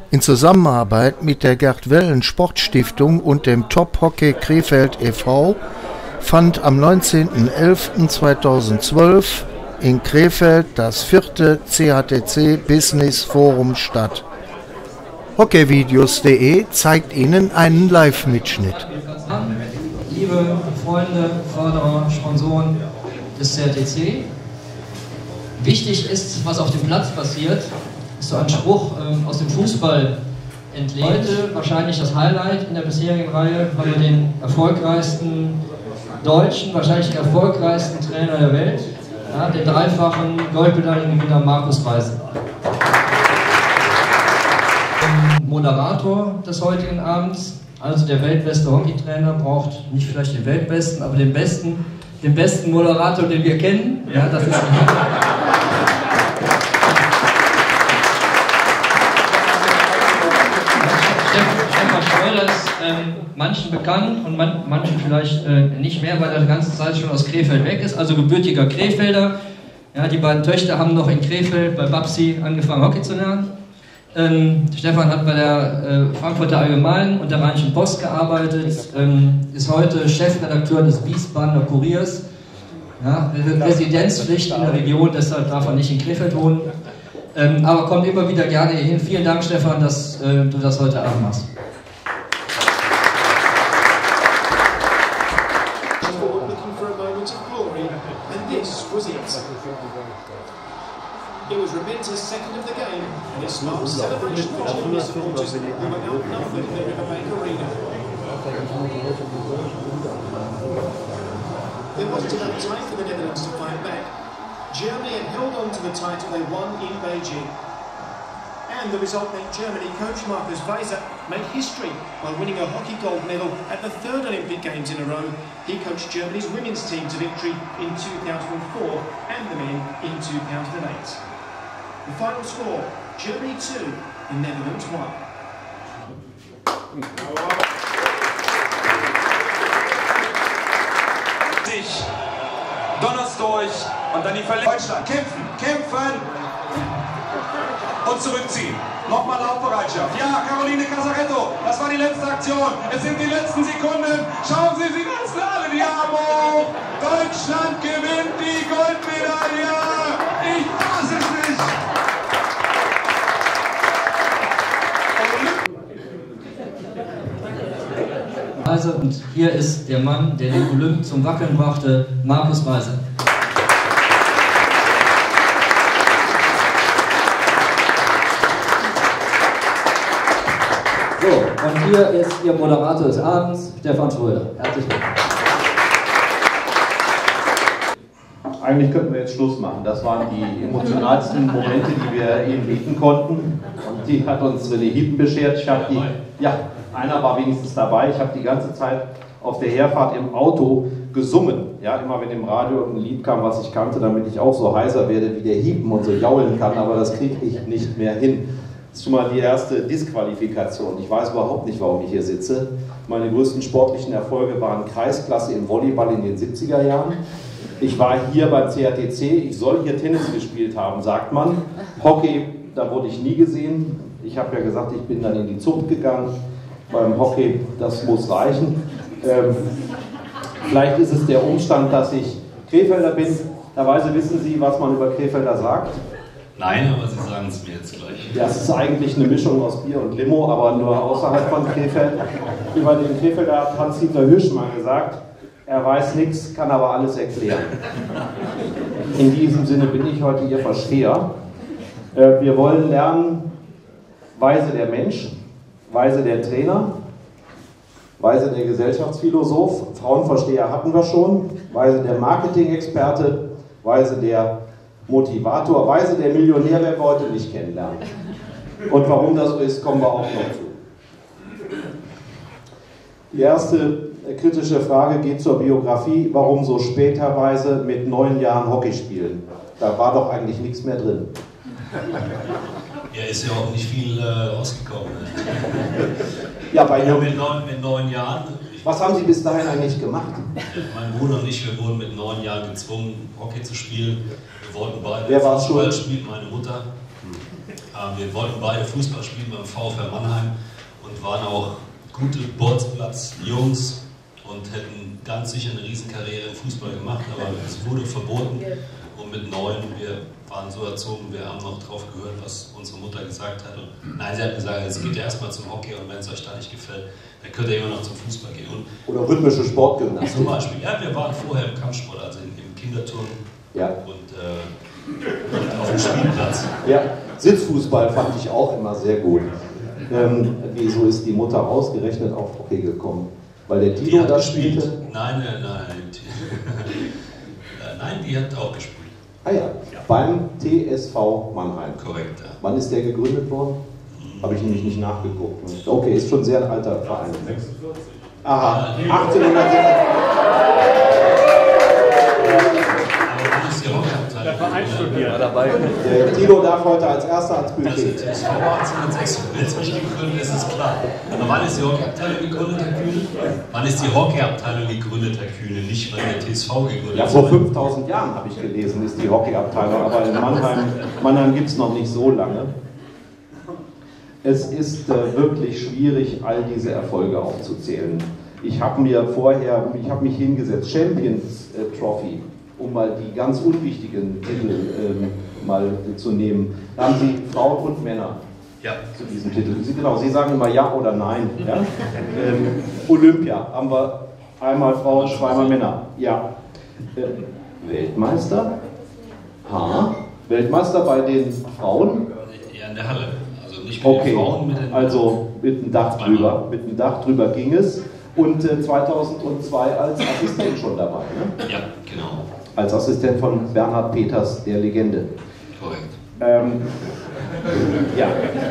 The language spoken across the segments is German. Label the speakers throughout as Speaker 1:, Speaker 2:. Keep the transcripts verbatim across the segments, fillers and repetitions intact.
Speaker 1: In Zusammenarbeit mit der Gerd Wellen Sportstiftung und dem Top Hockey Krefeld e V fand am neunzehnten elften zweitausendzwölf in Krefeld das vierte C H T C Business Forum statt. Hockeyvideos punkt de zeigt Ihnen einen Live-Mitschnitt.
Speaker 2: Liebe Freunde, Förderer, Sponsoren des C H T C, wichtig ist, was auf dem Platz passiert, ist so ein Spruch ähm, aus dem Fußball entlehnt. Heute wahrscheinlich das Highlight in der bisherigen Reihe, weil wir den erfolgreichsten Deutschen, wahrscheinlich den erfolgreichsten Trainer der Welt, ja, den dreifachen Goldmedaillengewinner Markus Reise. Moderator des heutigen Abends, also der weltbeste Hockeytrainer, braucht nicht vielleicht den weltbesten, aber den besten, den besten Moderator, den wir kennen. Ja, das ist Stefan Schröder ist ähm, manchen bekannt und man, manchen vielleicht äh, nicht mehr, weil er die ganze Zeit schon aus Krefeld weg ist, also gebürtiger Krefelder. Ja, die beiden Töchter haben noch in Krefeld bei Babsi angefangen Hockey zu lernen. Ähm, Stefan hat bei der äh, Frankfurter Allgemeinen und der Rheinischen Post gearbeitet, ähm, ist heute Chefredakteur des Wiesbadener Kuriers. Ja, Residenzpflicht in der Region, deshalb darf er nicht in Krefeld wohnen. Ähm, aber kommt immer wieder gerne hierhin. Vielen Dank, Stefan, dass äh, du das heute Abend machst.
Speaker 3: It was Raminta's second of the game, and his last celebration for Germany supporters who were outnumbered in the Riverbank Arena. There wasn't enough time for the Netherlands to fight back. Germany had held on to the title they won in Beijing. And the result meant Germany coach Markus Weiser made history by winning a hockey gold medal at the third Olympic Games in a row. He coached Germany's women's team to victory in two thousand four and the men in two thousand eight. The final score, Germany two, the Netherlands one.
Speaker 4: Sich, donnerst durch und dann die Verletzung. Deutschland, kämpfen, kämpfen und zurückziehen. Nochmal Laufbereitschaft. Ja, Caroline Casaretto, das war die letzte Aktion. Es sind die letzten Sekunden. Schauen Sie, Sie lassen alle die Arme hoch. Deutschland gewinnt die Goldmedaille. Ich fasse es nicht.
Speaker 2: Also, und hier ist der Mann, der den Olymp zum Wackeln brachte, Markus Reise. So, und hier ist Ihr Moderator des Abends, Stefan Schröder. Herzlich willkommen.
Speaker 5: Eigentlich könnten wir jetzt Schluss machen. Das waren die emotionalsten Momente, die wir eben bieten konnten. Und die hat uns René Hiepen beschert. Ich habe die, ja, einer war wenigstens dabei. Ich habe die ganze Zeit auf der Herfahrt im Auto gesungen. Ja, immer wenn im Radio ein Lied kam, was ich kannte, damit ich auch so heiser werde wie der Hiepen und so jaulen kann. Aber das kriege ich nicht mehr hin. Das ist schon mal die erste Disqualifikation. Ich weiß überhaupt nicht, warum ich hier sitze. Meine größten sportlichen Erfolge waren Kreisklasse im Volleyball in den siebziger Jahren. Ich war hier beim C H T C, ich soll hier Tennis gespielt haben, sagt man. Hockey, da wurde ich nie gesehen. Ich habe ja gesagt, ich bin dann in die Zucht gegangen. Beim Hockey, das muss reichen. Ähm, vielleicht ist es der Umstand, dass ich Krefelder bin. Derweise wissen Sie, was man über Krefelder sagt?
Speaker 6: Nein, aber Sie sagen es mir jetzt gleich.
Speaker 5: Ja, es ist eigentlich eine Mischung aus Bier und Limo, aber nur außerhalb von Krefeld. Über den Krefelder hat Hans-Dieter Hüsch mal gesagt, er weiß nichts, kann aber alles erklären. In diesem Sinne bin ich heute Ihr Versteher. Wir wollen lernen, Weise der Mensch, Weise der Trainer, Weise der Gesellschaftsphilosoph, Frauenversteher hatten wir schon, Weise der Marketing-Experte, Weise der Motivator, Weise der Millionär werden wir heute nicht kennenlernen. Und warum das so ist, kommen wir auch noch zu. Die erste kritische Frage geht zur Biografie. Warum so späterweise mit neun Jahren Hockey spielen? Da war doch eigentlich nichts mehr drin.
Speaker 6: Ja, ist ja auch nicht viel äh, rausgekommen. Ne?
Speaker 5: Ja, bei
Speaker 6: ja, mit, neun, mit neun Jahren.
Speaker 5: Was haben Sie bis dahin eigentlich gemacht?
Speaker 6: Mein Bruder und ich, wir wurden mit neun Jahren gezwungen, Hockey zu spielen. Wir wollten beide
Speaker 5: Wer war
Speaker 6: Fußball
Speaker 5: schuld?
Speaker 6: spielen, meine Mutter. Wir wollten beide Fußball spielen beim VfR Mannheim und waren auch gute Bolzplatz-Jungs und hätten ganz sicher eine Riesenkarriere im Fußball gemacht, aber es wurde verboten. Und mit neun, wir waren so erzogen, wir haben noch drauf gehört, was unsere Mutter gesagt hat. Und nein, sie hat gesagt, jetzt geht ihr erstmal zum Hockey und wenn es euch da nicht gefällt, dann könnt ihr immer noch zum Fußball gehen. Und
Speaker 7: oder rhythmische Sportgymnastik.
Speaker 6: Zum Beispiel, ja, wir waren vorher im Kampfsport, also im Kinderturnen
Speaker 7: ja.
Speaker 6: und, äh, und auf dem Spielplatz.
Speaker 7: Ja, Sitzfußball fand ich auch immer sehr gut. Ähm, wieso ist die Mutter ausgerechnet auf Hockey gekommen? Weil der Tilo da spielte?
Speaker 6: Nein, nein, nein. Nein, die hat auch gespielt.
Speaker 7: Ah ja, ja. Beim T S V Mannheim.
Speaker 6: Korrekt, ja.
Speaker 7: Wann ist der gegründet worden? Hm. Habe ich nämlich nicht nachgeguckt. Okay, ist schon sehr ein alter Verein.
Speaker 6: sechsundvierzig.
Speaker 7: Aha, achtzehnhundertsechsundvierzig.
Speaker 8: Der Verein studiert.
Speaker 7: War dabei. Der Tilo darf heute als erster ans Buffet.
Speaker 6: Das ist achtzehnhundertsechsundvierzig gegründet, ist es klar. Aber wann ist die Hockeyabteilung gegründet, Herr Kühne? Wann ist die Hockeyabteilung gegründet, Herr Kühne? Nicht, wann der T S V gegründet ist.
Speaker 7: Ja, vor fünftausend Jahren habe ich gelesen, ist die Hockeyabteilung. Aber in Mannheim, Mannheim gibt es noch nicht so lange. Es ist äh, wirklich schwierig, all diese Erfolge aufzuzählen. Ich habe mir vorher, ich habe mich hingesetzt, Champions äh, Trophy, um mal die ganz unwichtigen Titel ähm, mal zu nehmen. Da haben Sie Frauen und Männer
Speaker 6: ja.
Speaker 7: zu diesem Titel. Sie, genau, Sie sagen immer ja oder nein. Ja? ähm, Olympia haben wir einmal Frauen, zweimal Männer. Ja. Ähm, Weltmeister? Ha. Weltmeister bei den Frauen?
Speaker 6: Ja, in der Halle. Also nicht mit
Speaker 7: okay.
Speaker 6: den Frauen, mit den
Speaker 7: also mit dem Dach drüber. Mit dem Dach drüber ging es. Und äh, zweitausendzwei als Assistent schon dabei. Ne?
Speaker 6: Ja, genau.
Speaker 7: Als Assistent von Bernhard Peters, der Legende.
Speaker 6: Korrekt.
Speaker 7: Ähm, ja.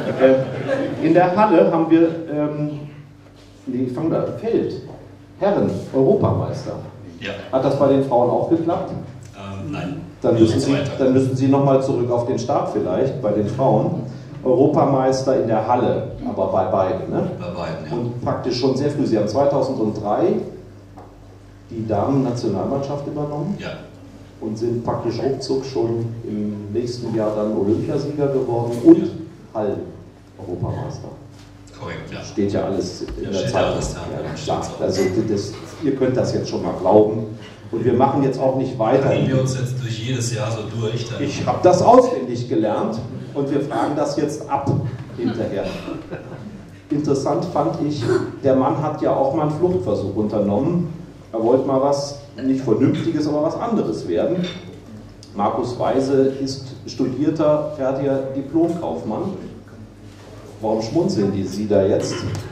Speaker 7: Äh, in der Halle haben wir, ähm, nee, ich fange da, Feld, Herren, Europameister.
Speaker 6: Ja.
Speaker 7: Hat das bei den Frauen auch geklappt?
Speaker 6: Ähm, nein.
Speaker 7: Dann müssen, Sie, dann müssen Sie nochmal zurück auf den Start vielleicht, bei den Frauen. Europameister in der Halle, aber bei beiden. Ne?
Speaker 6: Bei beiden, ja.
Speaker 7: Und praktisch schon sehr früh. Sie haben zweitausenddrei die Damen-Nationalmannschaft übernommen.
Speaker 6: Ja.
Speaker 7: Und sind praktisch ruckzuck schon im nächsten Jahr dann Olympiasieger geworden und Hallen-Europameister.
Speaker 6: Korrekt, ja.
Speaker 7: Steht ja alles in
Speaker 6: ja,
Speaker 7: der Zeit.
Speaker 6: Alles da.
Speaker 7: Ja, also das, ihr könnt das jetzt schon mal glauben. Und wir machen jetzt auch nicht weiter.
Speaker 6: Gehen wir uns jetzt durch jedes Jahr so durch. Dann
Speaker 7: ich habe das auswendig gelernt und wir fragen das jetzt ab hinterher. Interessant fand ich, der Mann hat ja auch mal einen Fluchtversuch unternommen. Er wollte mal was, nicht Vernünftiges, aber was anderes werden. Markus Weise ist studierter, fertiger Diplomkaufmann. Warum schmunzeln die Sie da jetzt?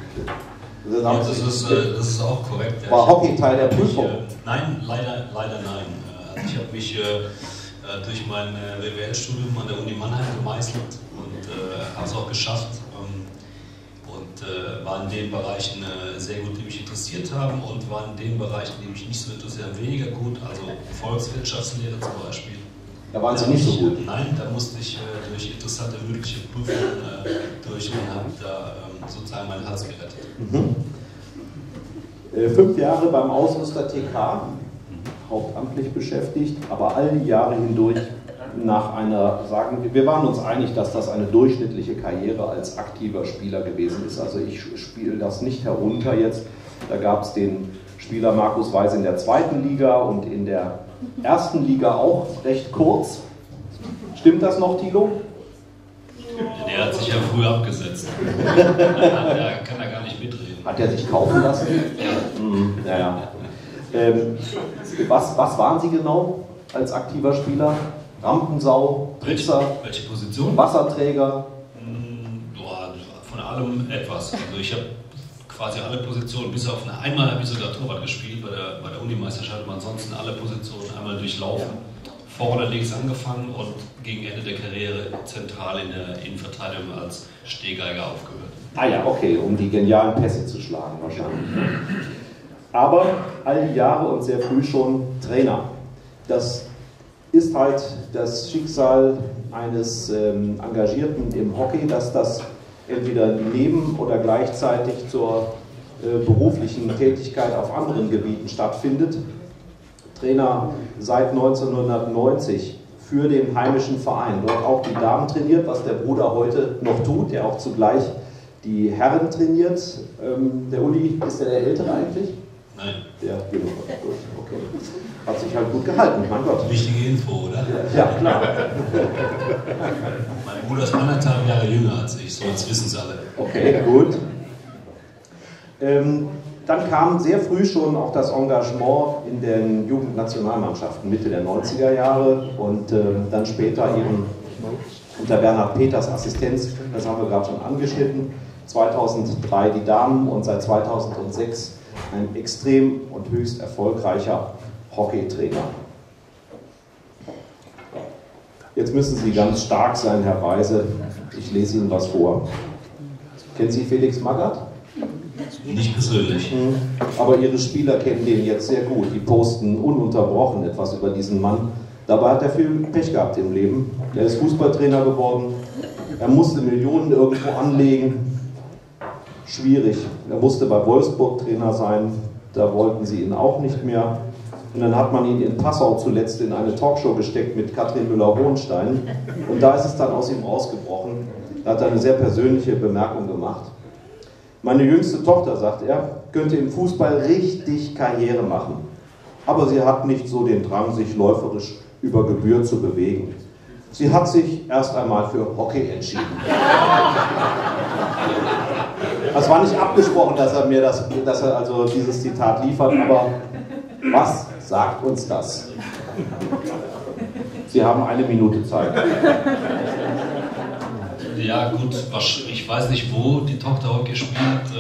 Speaker 6: Ja, das, ist, äh, das ist auch korrekt. Ja.
Speaker 7: War Hockey Teil der Prüfung?
Speaker 6: Mich, äh, nein, leider, leider nein. Also ich habe mich äh, durch mein äh, W W L-Studium an der Uni Mannheim gemeißelt und äh, habe es auch geschafft. Ähm, und äh, war in den Bereichen äh, sehr gut, die mich interessiert haben, und war in den Bereichen, die mich nicht so interessieren, weniger gut. Also Volkswirtschaftslehre zum Beispiel.
Speaker 7: Da waren Sie nicht so gut?
Speaker 6: Nein, da musste ich äh, durch interessante mündliche Prüfungen äh, durch und habe da ähm, sozusagen meinen Hals gerettet.
Speaker 7: Mhm. Äh, fünf Jahre beim Ausrüster T K, hauptamtlich beschäftigt, aber all die Jahre hindurch nach einer, sagen wir, wir waren uns einig, dass das eine durchschnittliche Karriere als aktiver Spieler gewesen ist. Also ich spiele das nicht herunter jetzt. Da gab es den Spieler Markus Weise in der zweiten Liga und in der ersten Liga auch recht kurz. Stimmt das noch, Thilo?
Speaker 6: Der hat sich ja früh abgesetzt. Da kann er gar nicht mitreden.
Speaker 7: Hat er sich kaufen lassen?
Speaker 6: Ja.
Speaker 7: Mhm, ja, ja. Ähm, was, was waren Sie genau als aktiver Spieler? Rampensau, Trickser,
Speaker 6: welche, welche Position?
Speaker 7: Wasserträger?
Speaker 6: Boah, von allem etwas. Also ich habe quasi alle Positionen, bis auf eine, einmal habe ich sogar Torwart gespielt bei der, bei der Unimeisterschaft, aber ansonsten alle Positionen einmal durchlaufen. Vorne links angefangen und gegen Ende der Karriere zentral in der Innenverteidigung als Stehgeiger aufgehört.
Speaker 7: Ah ja, okay, um die genialen Pässe zu schlagen wahrscheinlich. Aber all die Jahre und sehr früh schon Trainer. Das ist halt das Schicksal eines ähm, Engagierten im Hockey, dass das entweder neben oder gleichzeitig zur äh, beruflichen Tätigkeit auf anderen Gebieten stattfindet. Trainer seit neunzehnhundertneunzig für den heimischen Verein. Dort auch die Damen trainiert, was der Bruder heute noch tut, der auch zugleich die Herren trainiert. Ähm, der Uli, ist der der Ältere eigentlich?
Speaker 6: Nein.
Speaker 7: Der, genau, okay. Hat sich halt gut gehalten, mein Gott.
Speaker 6: Wichtige Info, oder?
Speaker 7: Ja, klar.
Speaker 6: Mein Bruder ist anderthalb Jahre jünger als ich, so jetzt wissen es alle.
Speaker 7: Okay, gut. Ähm, dann kam sehr früh schon auch das Engagement in den Jugendnationalmannschaften, Mitte der neunziger Jahre und ähm, dann später eben unter Bernhard Peters Assistenz, das haben wir gerade schon angeschnitten, zweitausenddrei die Damen und seit zweitausendsechs ein extrem und höchst erfolgreicher Hockeytrainer. Jetzt müssen Sie ganz stark sein, Herr Weise. Ich lese Ihnen was vor. Kennen Sie Felix Magath?
Speaker 6: Nicht persönlich.
Speaker 7: Aber Ihre Spieler kennen den jetzt sehr gut. Die posten ununterbrochen etwas über diesen Mann. Dabei hat er viel Pech gehabt im Leben. Er ist Fußballtrainer geworden. Er musste Millionen irgendwo anlegen. Schwierig. Er musste bei Wolfsburg Trainer sein. Da wollten sie ihn auch nicht mehr. Und dann hat man ihn in Passau zuletzt in eine Talkshow gesteckt mit Katrin Müller-Hohenstein. Und da ist es dann aus ihm rausgebrochen. Da hat er eine sehr persönliche Bemerkung gemacht. Meine jüngste Tochter, sagt er, könnte im Fußball richtig Karriere machen. Aber sie hat nicht so den Drang, sich läuferisch über Gebühr zu bewegen. Sie hat sich erst einmal für Hockey entschieden. Es war nicht abgesprochen, dass er mir das, dass er also dieses Zitat liefert, aber was sagt uns das? Sie haben eine Minute Zeit.
Speaker 6: Ja gut, ich weiß nicht, wo die Tochter Hockey spielt.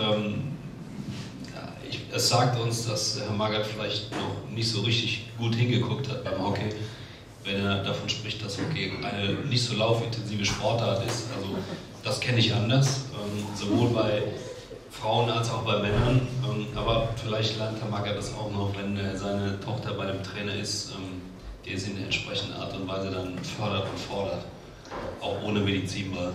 Speaker 6: Es sagt uns, dass Herr Magath vielleicht noch nicht so richtig gut hingeguckt hat beim Hockey, wenn er davon spricht, dass Hockey eine nicht so laufintensive Sportart ist. Also das kenne ich anders, sowohl bei Frauen als auch bei Männern. Aber vielleicht lernt Herr Magath das auch noch, wenn seine Tochter bei dem Trainer ist, der sie in der entsprechenden Art und Weise dann fördert und fordert. Auch ohne Medizinball.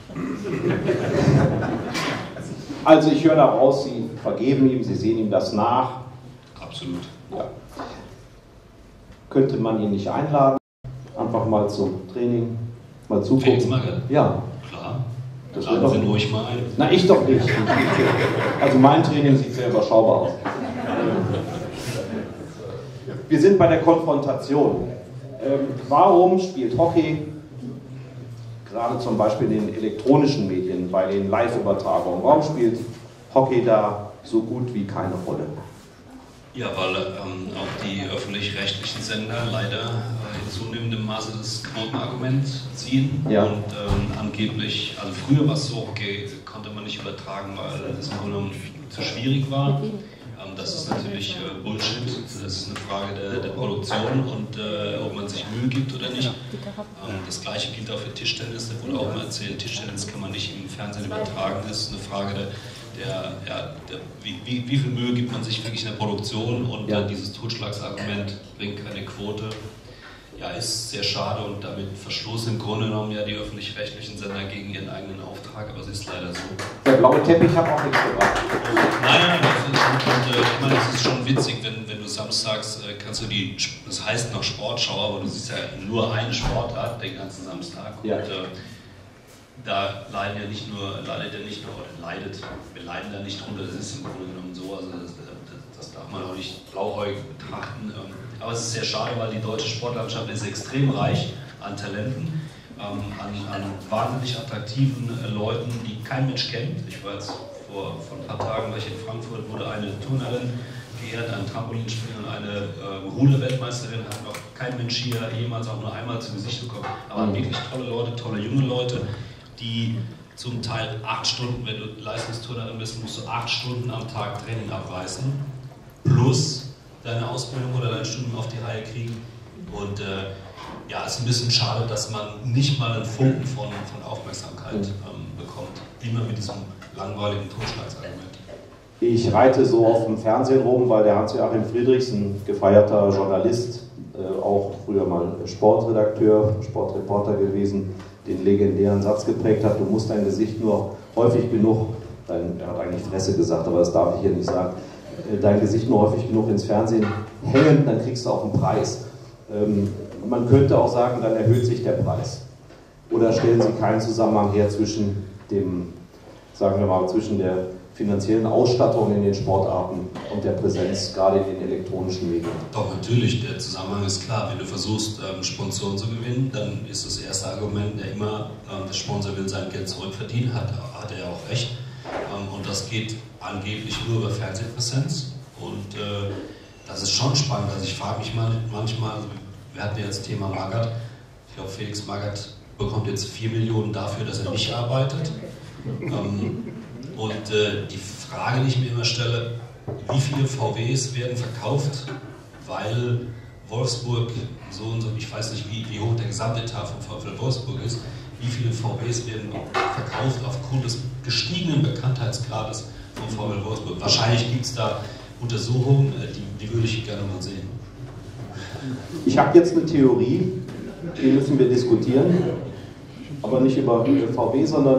Speaker 7: Also ich höre daraus, Sie vergeben ihm, Sie sehen ihm das nach.
Speaker 6: Absolut.
Speaker 7: Ja. Könnte man ihn nicht einladen? Einfach mal zum Training, mal zugucken?
Speaker 6: Felix Magath?
Speaker 7: Ja.
Speaker 6: Klar.
Speaker 7: Das
Speaker 6: Laden Sie ihn ruhig mal ein.
Speaker 7: Na, ich doch nicht. Also mein Training sieht sehr überschaubar aus. Wir sind bei der Konfrontation. Ähm, warum spielt Hockey gerade zum Beispiel in den elektronischen Medien, bei den Live-Übertragungen, warum spielt Hockey da so gut wie keine Rolle?
Speaker 6: Ja, weil ähm, auch die öffentlich-rechtlichen Sender leider äh, in zunehmendem Maße das Quotenargument ziehen.
Speaker 7: Ja.
Speaker 6: Und ähm, angeblich, also früher war es so, okay, konnte man nicht übertragen, weil das Grunde zu schwierig war. Ähm, das ist natürlich äh, Bullshit. Das ist eine Frage der, der Produktion und äh, ob man sich Mühe gibt oder nicht. Ähm, das Gleiche gilt auch für Tischtennis. Da wurde auch mal erzählt, Tischtennis kann man nicht im Fernsehen übertragen. Das ist eine Frage der Der, ja, der, wie, wie, wie viel Mühe gibt man sich wirklich in der Produktion und ja. äh, dieses Totschlagsargument bringt keine Quote, ja, ist sehr schade und damit verstoßen im Grunde genommen ja die öffentlich-rechtlichen Sender gegen ihren eigenen Auftrag, aber es ist leider so.
Speaker 7: Der blaue Teppich hat auch nichts gebracht.
Speaker 6: Nein, das ist, und, äh, ich meine, es ist schon witzig, wenn, wenn du samstags äh, kannst du die, das heißt noch Sportschau, aber du siehst ja nur eine Sportart den ganzen Samstag.
Speaker 7: Ja.
Speaker 6: Und, äh, da leiden ja nicht nur, leidet ja nicht nur, oder leidet, wir leiden da nicht drunter, das ist im Grunde genommen so, also das, das, das darf man auch nicht blauäugig betrachten. Aber es ist sehr schade, weil die deutsche Sportlandschaft ist extrem reich an Talenten, an, an wahnsinnig attraktiven Leuten, die kein Mensch kennt. Ich war jetzt vor, vor ein paar Tagen gleich in Frankfurt, wurde eine Turnerin geehrt, ein Trampolinspringen und eine äh, Ruder-Weltmeisterin, hat noch kein Mensch hier jemals auch nur einmal zu Gesicht bekommen. Aber wirklich tolle Leute, tolle junge Leute, die zum Teil acht Stunden, wenn du Leistungsturnerin bist, musst du acht Stunden am Tag Training abreißen, plus deine Ausbildung oder dein Studium auf die Reihe kriegen. Und äh, ja, es ist ein bisschen schade, dass man nicht mal einen Funken von, von Aufmerksamkeit ähm, bekommt, immer mit diesem langweiligen Totschlagsargument.
Speaker 7: Ich reite so auf dem Fernsehen rum, weil der Hans-Joachim Friedrichs, ein gefeierter Journalist, äh, auch früher mal Sportredakteur, Sportreporter gewesen, den legendären Satz geprägt hat, du musst dein Gesicht nur häufig genug, dein, er hat eigentlich Fresse gesagt, aber das darf ich hier nicht sagen, dein Gesicht nur häufig genug ins Fernsehen hängen, dann kriegst du auch einen Preis. Ähm, Und man könnte auch sagen, dann erhöht sich der Preis. Oder stellen Sie keinen Zusammenhang her zwischen dem, sagen wir mal, zwischen der finanziellen Ausstattung in den Sportarten und der Präsenz gerade in den elektronischen Medien?
Speaker 6: Doch, natürlich, der Zusammenhang ist klar. Wenn du versuchst, Sponsoren zu gewinnen, dann ist das erste Argument ja immer, der Sponsor will sein Geld zurückverdienen, hat, hat er ja auch recht. Und das geht angeblich nur über Fernsehpräsenz. Und äh, das ist schon spannend. Also ich frage mich mal, manchmal, wir hatten ja jetzt das Thema Magath. Ich glaube, Felix Magath bekommt jetzt vier Millionen dafür, dass er nicht arbeitet. Ähm, und äh, die Frage, die ich mir immer stelle, wie viele V Ws werden verkauft, weil Wolfsburg so und so, ich weiß nicht, wie, wie hoch der Gesamtetat von VfL Wolfsburg ist, wie viele V Ws werden verkauft aufgrund des gestiegenen Bekanntheitsgrades von VfL Wolfsburg. Wahrscheinlich gibt es da Untersuchungen, die, die würde ich gerne mal sehen.
Speaker 7: Ich habe jetzt eine Theorie, die müssen wir diskutieren, aber nicht über V W, sondern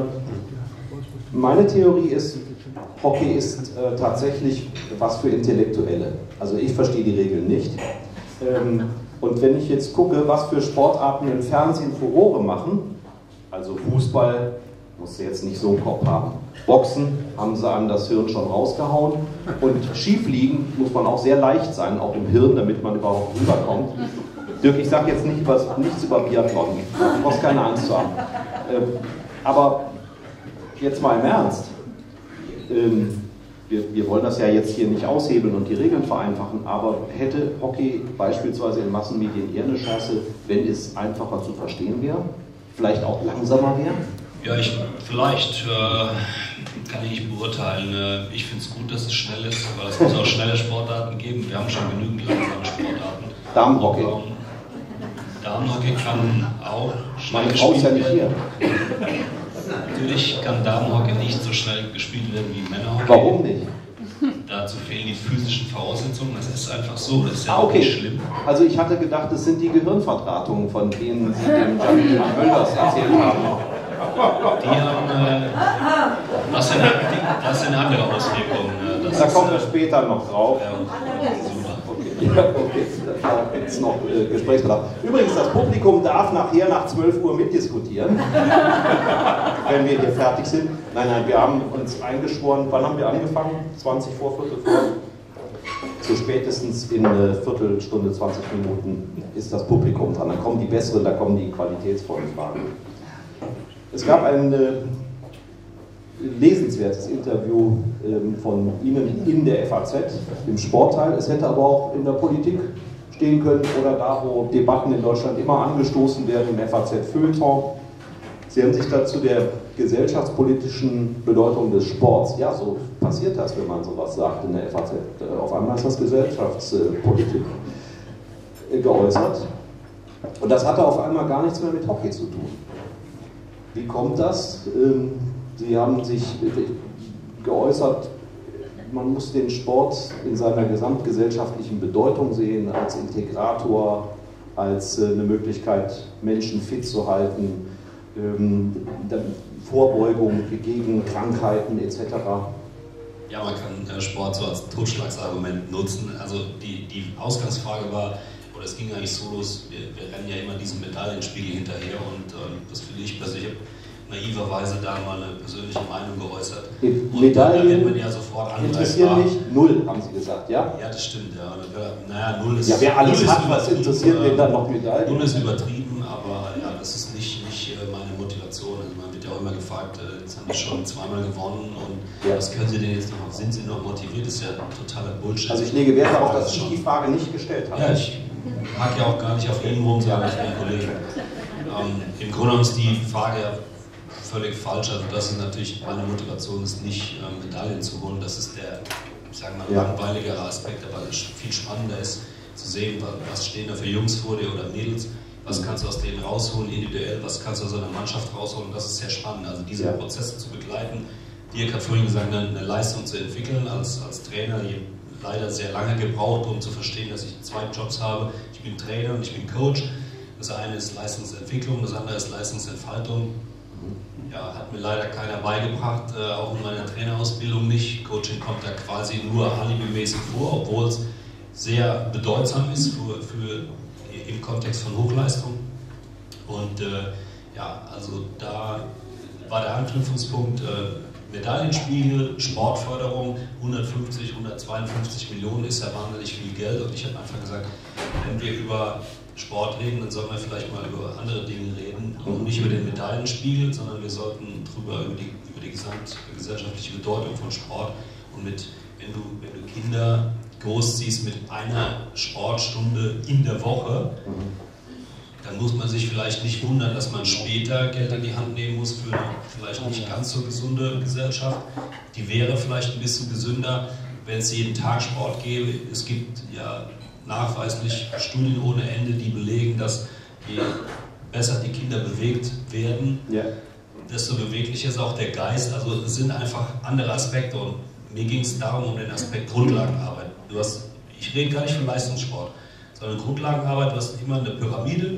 Speaker 7: meine Theorie ist, Hockey ist äh, tatsächlich was für Intellektuelle. Also ich verstehe die Regeln nicht. Ähm, und wenn ich jetzt gucke, was für Sportarten im Fernsehen Furore machen, also Fußball, musst du jetzt nicht so einen Kopf haben. Boxen haben sie einem das Hirn schon rausgehauen. Und Schiefliegen muss man auch sehr leicht sein, auch im Hirn, damit man überhaupt rüberkommt. Dirk, ich sage jetzt nicht über, nichts über Biathlon, du brauchst keine Angst zu haben. Ähm, aber jetzt mal im Ernst. Ähm, wir, wir wollen das ja jetzt hier nicht aushebeln und die Regeln vereinfachen, aber hätte Hockey beispielsweise in Massenmedien eher eine Chance, wenn es einfacher zu verstehen wäre? Vielleicht auch langsamer wäre?
Speaker 6: Ja, ich, vielleicht äh, kann ich nicht beurteilen. Äh, ich finde es gut, dass es schnell ist, weil es muss auch schnelle Sportarten geben. Wir haben schon genügend langsame Sportarten.
Speaker 7: Damenhockey.
Speaker 6: Ähm, Damenhockey kann auch schnell
Speaker 7: Meine Frau ist ja nicht hier.
Speaker 6: Natürlich kann Damenhockey nicht so schnell gespielt werden wie Männerhockey.
Speaker 7: Warum nicht?
Speaker 6: Dazu fehlen die physischen Voraussetzungen, das ist einfach so, das ist ja
Speaker 7: ah, okay.
Speaker 6: nicht schlimm.
Speaker 7: Also ich hatte gedacht, das sind die Gehirnverdrahtungen, von denen Sie dem Gianni Mölders erzählt haben.
Speaker 6: Die haben, äh, das, sind, die, das sind andere Auswirkungen. Das
Speaker 7: da
Speaker 6: ist,
Speaker 7: kommen wir später noch drauf.
Speaker 6: Ja, super.
Speaker 7: Okay, ja, okay. Da gibt es noch äh, Gesprächsbedarf. Übrigens, das Publikum darf nachher nach zwölf Uhr mitdiskutieren, wenn wir hier fertig sind. Nein, nein, wir haben uns eingeschworen, wann haben wir angefangen? zwanzig vor, Viertel vor? So spätestens in eine Viertelstunde, zwanzig Minuten ist das Publikum dran. Dann kommen die besseren, da kommen die qualitätsvollen Fragen. Es gab ein äh, lesenswertes Interview äh, von Ihnen in der F A Z, im Sportteil. Es hätte aber auch in der Politik stehen können oder da, wo Debatten in Deutschland immer angestoßen werden, im F A Z-Feuilleton. Sie haben sich dazu der gesellschaftspolitischen Bedeutung des Sports, ja, so passiert das, wenn man sowas sagt in der F A Z. Auf einmal ist das Gesellschaftspolitik geäußert. Und das hatte auf einmal gar nichts mehr mit Hockey zu tun. Wie kommt das? Sie haben sich geäußert, man muss den Sport in seiner gesamtgesellschaftlichen Bedeutung sehen, als Integrator, als eine Möglichkeit, Menschen fit zu halten, Vorbeugung gegen Krankheiten et cetera.
Speaker 6: Ja, man kann Sport so als Totschlagsargument nutzen. Also die, die Ausgangsfrage war, oder es ging eigentlich so los, wir, wir rennen ja immer diesem Medaillenspiegel hinterher und ähm, das finde ich persönlich, ich habe naiverweise da mal eine persönliche Meinung geäußert.
Speaker 7: Und Medaillen
Speaker 6: da wird man ja sofort
Speaker 7: interessieren mich null, haben Sie gesagt, ja?
Speaker 6: Ja, das stimmt, ja. Naja, null ist...
Speaker 7: Ja, wer alles hat, was interessiert den dann noch Medaillen?
Speaker 6: Null ist übertrieben, aber ja, das ist nicht, nicht meine Motivation. Also man wird ja auch immer gefragt, jetzt haben die schon zweimal gewonnen und ja. Was können Sie denn jetzt noch, sind Sie noch motiviert? Das ist ja totaler Bullshit.
Speaker 7: Also ich lege Wert darauf, dass ich die Frage nicht gestellt habe.
Speaker 6: Ja, ich mag ja auch gar nicht auf Ihnen rum, sage ich meinen Kollegen. Ähm, Im Grunde genommen ist die Frage ja völlig falsch. Also das ist natürlich, meine Motivation ist nicht, ähm, Medaillen zu holen. Das ist der, ich sage mal, ja. langweiligere Aspekt, aber viel spannender ist zu sehen, was stehen da für Jungs vor dir oder Mädels, was kannst du aus denen rausholen individuell, was kannst du aus einer Mannschaft rausholen. Das ist sehr spannend, also diese ja. Prozesse zu begleiten. Dirk hat vorhin gesagt, eine, eine Leistung zu entwickeln als, als Trainer. Ich habe leider sehr lange gebraucht, um zu verstehen, dass ich zwei Jobs habe. Ich bin Trainer und ich bin Coach. Das eine ist Leistungsentwicklung, das andere ist Leistungsentfaltung. Ja, hat mir leider keiner beigebracht, äh, auch in meiner Trainerausbildung nicht. Coaching kommt da quasi nur alibimäßig vor, obwohl es sehr bedeutsam ist für, für im Kontext von Hochleistung. Und äh, ja, also da war der Anknüpfungspunkt äh, Medaillenspiegel, Sportförderung, hundertfünfzig, hundertzweiundfünfzig Millionen ist ja wahnsinnig viel Geld. Und ich habe einfach gesagt, wenn wir über Sport reden, dann sollten wir vielleicht mal über andere Dinge reden. Und nicht über den Medaillenspiegel, sondern wir sollten drüber über die, über die gesamtgesellschaftliche Bedeutung von Sport. Und mit, wenn du, wenn du Kinder großziehst mit einer Sportstunde in der Woche, dann muss man sich vielleicht nicht wundern, dass man später Geld in die Hand nehmen muss für eine vielleicht nicht ganz so gesunde Gesellschaft. Die wäre vielleicht ein bisschen gesünder, wenn es jeden Tag Sport gäbe. Es gibt ja nachweislich Studien ohne Ende, die belegen, dass je besser die Kinder bewegt werden, ja, desto beweglicher ist auch der Geist. Also es sind einfach andere Aspekte. Und mir ging es darum, um den Aspekt Grundlagenarbeit. Du hast, ich rede gar nicht von Leistungssport, sondern Grundlagenarbeit. Du hast immer eine Pyramide,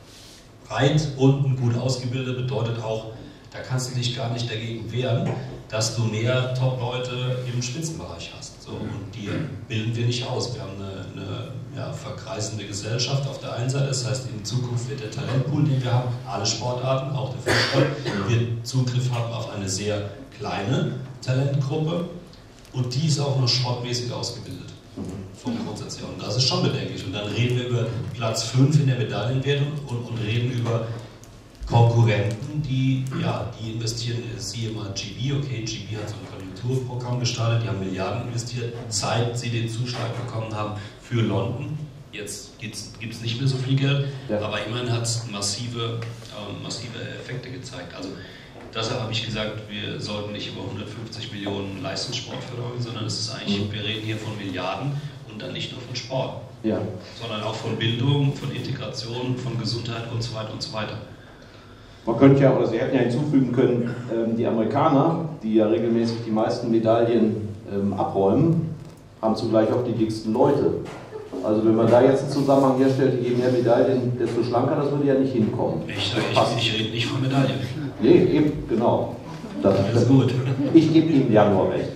Speaker 6: breit, unten gut ausgebildet, bedeutet auch, da kannst du dich gar nicht dagegen wehren, dass du mehr Top-Leute im Spitzenbereich hast. So, und die bilden wir nicht aus. Wir haben eine, eine ja, verkreisende Gesellschaft auf der einen Seite, das heißt, in Zukunft wird der Talentpool, den wir haben, alle Sportarten, auch der Fußball, wird Zugriff haben auf eine sehr kleine Talentgruppe und die ist auch noch sportmäßig ausgebildet. Vom Grundsatz her. Und das ist schon bedenklich. Und dann reden wir über Platz fünf in der Medaillenwertung und, und reden über Konkurrenten, die, ja, die investieren, siehe mal G B, okay, G B hat so ein Konjunkturprogramm gestartet, die haben Milliarden investiert, seit sie den Zuschlag bekommen haben für London. Jetzt gibt es nicht mehr so viel Geld, ja, aber immerhin hat es massive, äh, massive Effekte gezeigt. Also deshalb habe ich gesagt, wir sollten nicht über hundertfünfzig Millionen Leistungssportförderung, sondern es ist eigentlich, mhm. wir reden hier von Milliarden und dann nicht nur von Sport, ja, sondern auch von Bildung, von Integration, von Gesundheit und so weiter und so weiter.
Speaker 7: Man könnte ja, oder Sie hätten ja hinzufügen können, ähm, die Amerikaner, die ja regelmäßig die meisten Medaillen ähm, abräumen, haben zugleich auch die dicksten Leute. Also wenn man da jetzt einen Zusammenhang herstellt, je mehr Medaillen, desto schlanker, das würde ja nicht hinkommen.
Speaker 6: Ich, ich, ich rede nicht von Medaillen.
Speaker 7: Nee, eben, genau. Das,
Speaker 6: das ist gut.
Speaker 7: Ich gebe Ihnen ja nur recht.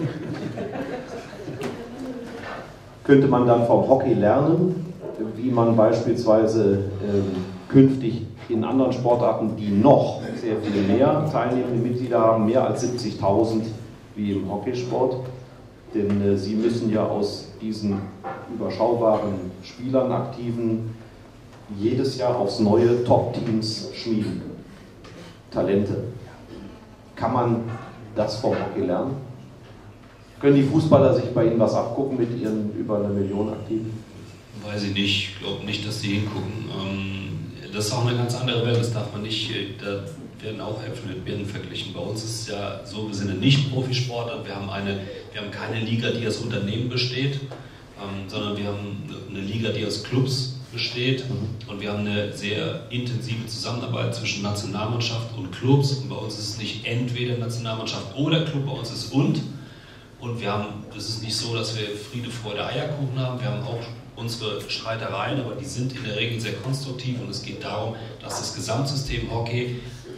Speaker 7: Könnte man dann vom Hockey lernen, wie man beispielsweise ähm, künftig in anderen Sportarten, die noch sehr viel mehr teilnehmende Mitglieder haben, mehr als siebzigtausend wie im Hockeysport. Denn äh, Sie müssen ja aus diesen überschaubaren Spielern, Aktiven, jedes Jahr aufs neue Top-Teams schmieden. Talente. Kann man das vom Hockey lernen? Können die Fußballer sich bei Ihnen was abgucken mit ihren über eine Million Aktiven?
Speaker 6: Weiß ich nicht. Ich glaube nicht, dass die hingucken. Das ist auch eine ganz andere Welt, das darf man nicht, da werden auch Äpfel mit Birnen verglichen. Bei uns ist es ja so, wir sind ein Nicht-Profisportler, wir haben eine, wir haben keine Liga, die aus Unternehmen besteht, ähm, sondern wir haben eine Liga, die aus Clubs besteht, mhm. und wir haben eine sehr intensive Zusammenarbeit zwischen Nationalmannschaft und Clubs. Und bei uns ist es nicht entweder Nationalmannschaft oder Club, bei uns ist es und. Und wir haben, das ist nicht so, dass wir Friede, Freude, Eierkuchen haben, wir haben auch unsere Streitereien, aber die sind in der Regel sehr konstruktiv und es geht darum, dass das Gesamtsystem Hockey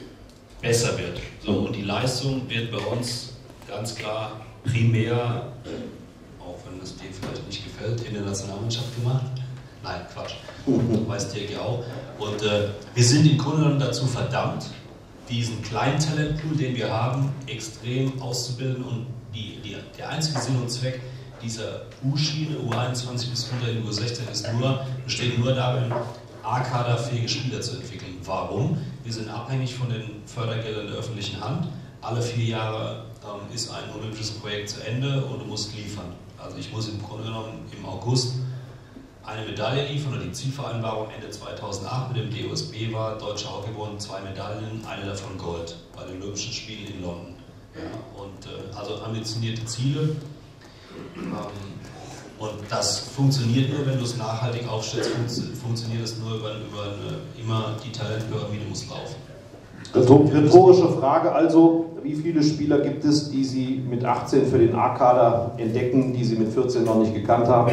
Speaker 6: besser wird. So, und die Leistung wird bei uns ganz klar primär, auch wenn das dir vielleicht nicht gefällt, in der Nationalmannschaft gemacht. Nein, Quatsch, weiß Dirk ja auch. Und äh, wir sind im Grunde genommen dazu verdammt, diesen kleinen Talentpool, den wir haben, extrem auszubilden und die, die, der einzige Sinn und Zweck dieser U-Schiene, U einundzwanzig bis runter in U sechzehn, ist nur, besteht nur darin, A-Kaderfähige Spieler zu entwickeln. Warum? Wir sind abhängig von den Fördergeldern der öffentlichen Hand. Alle vier Jahre ähm, ist ein olympisches Projekt zu Ende und du musst liefern. Also ich muss im Grunde genommen im August eine Medaille liefern und die Zielvereinbarung Ende zweitausendacht mit dem D O S B war, Deutscher Hockeybund, zwei Medaillen, eine davon Gold bei den Olympischen Spielen in London. Ja, und äh, also ambitionierte Ziele. Ähm, und das funktioniert nur, wenn du es nachhaltig aufstellst, funktioniert es nur über, über eine, immer die Talentpyramide muss laufen.
Speaker 7: Rhetorische Frage also, wie viele Spieler gibt es, die Sie mit achtzehn für den A-Kader entdecken, die Sie mit vierzehn noch nicht gekannt haben?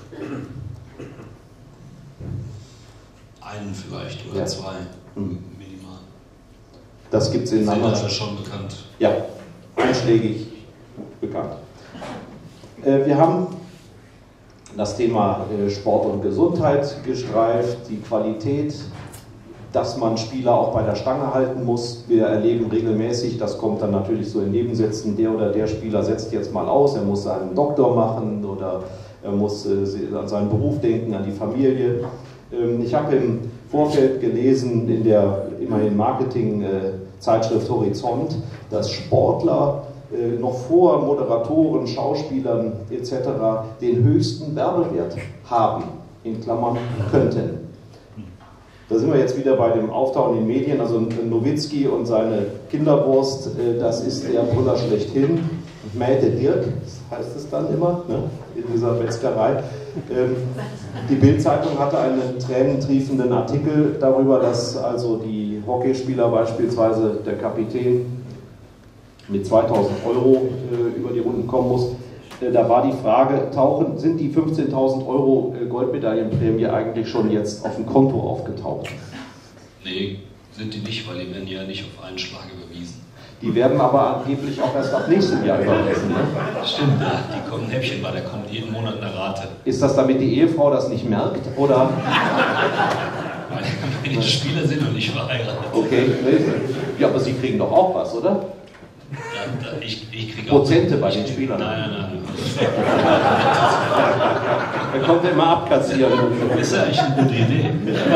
Speaker 6: Einen vielleicht oder ja. zwei, hm. minimal.
Speaker 7: Das gibt es in anderen.
Speaker 6: Das ist schon bekannt.
Speaker 7: Ja, einschlägig bekannt. Äh, wir haben das Thema äh, Sport und Gesundheit gestreift, die Qualität, dass man Spieler auch bei der Stange halten muss. Wir erleben regelmäßig, das kommt dann natürlich so in Nebensätzen, der oder der Spieler setzt jetzt mal aus, er muss seinen Doktor machen oder er muss äh, an seinen Beruf denken, an die Familie. Ähm, ich habe im Vorfeld gelesen in der immerhin Marketing-Zeitschrift äh, Horizont, dass Sportler äh, noch vor Moderatoren, Schauspielern et cetera den höchsten Werbewert haben, in Klammern könnten. Da sind wir jetzt wieder bei dem Auftauchen in den Medien, also Nowitzki und seine Kinderwurst, das ist der Brüller schlechthin. Mäte Dirk, das heißt es dann immer, ne, in dieser Metzgerei. Die Bild-Zeitung hatte einen tränentriefenden Artikel darüber, dass also die Hockeyspieler, beispielsweise der Kapitän, mit zweitausend Euro über die Runden kommen muss. Da war die Frage, tauchen, sind die fünfzehntausend Euro Goldmedaillenprämie eigentlich schon jetzt auf dem Konto aufgetaucht?
Speaker 6: Nee, sind die nicht, weil die werden ja nicht auf einen Schlag überwiesen.
Speaker 7: Die werden aber angeblich auch erst ab nächstem Jahr überwiesen. Ne?
Speaker 6: Stimmt, ja, die kommen Häppchen, weil da kommt jeden Monat eine Rate.
Speaker 7: Ist das, damit die Ehefrau das nicht merkt? Oder?
Speaker 6: Meine, meine Spieler sind noch nicht verheiratet.
Speaker 7: Okay, ja, aber sie kriegen doch auch was, oder?
Speaker 6: Ja, da, ich, ich kriege
Speaker 7: Prozente
Speaker 6: auch,
Speaker 7: bei
Speaker 6: ich,
Speaker 7: den Spielern.
Speaker 6: Nein, nein, nein.
Speaker 7: Er kommt immer abkassieren.
Speaker 6: Das ist ja eigentlich eine gute Idee.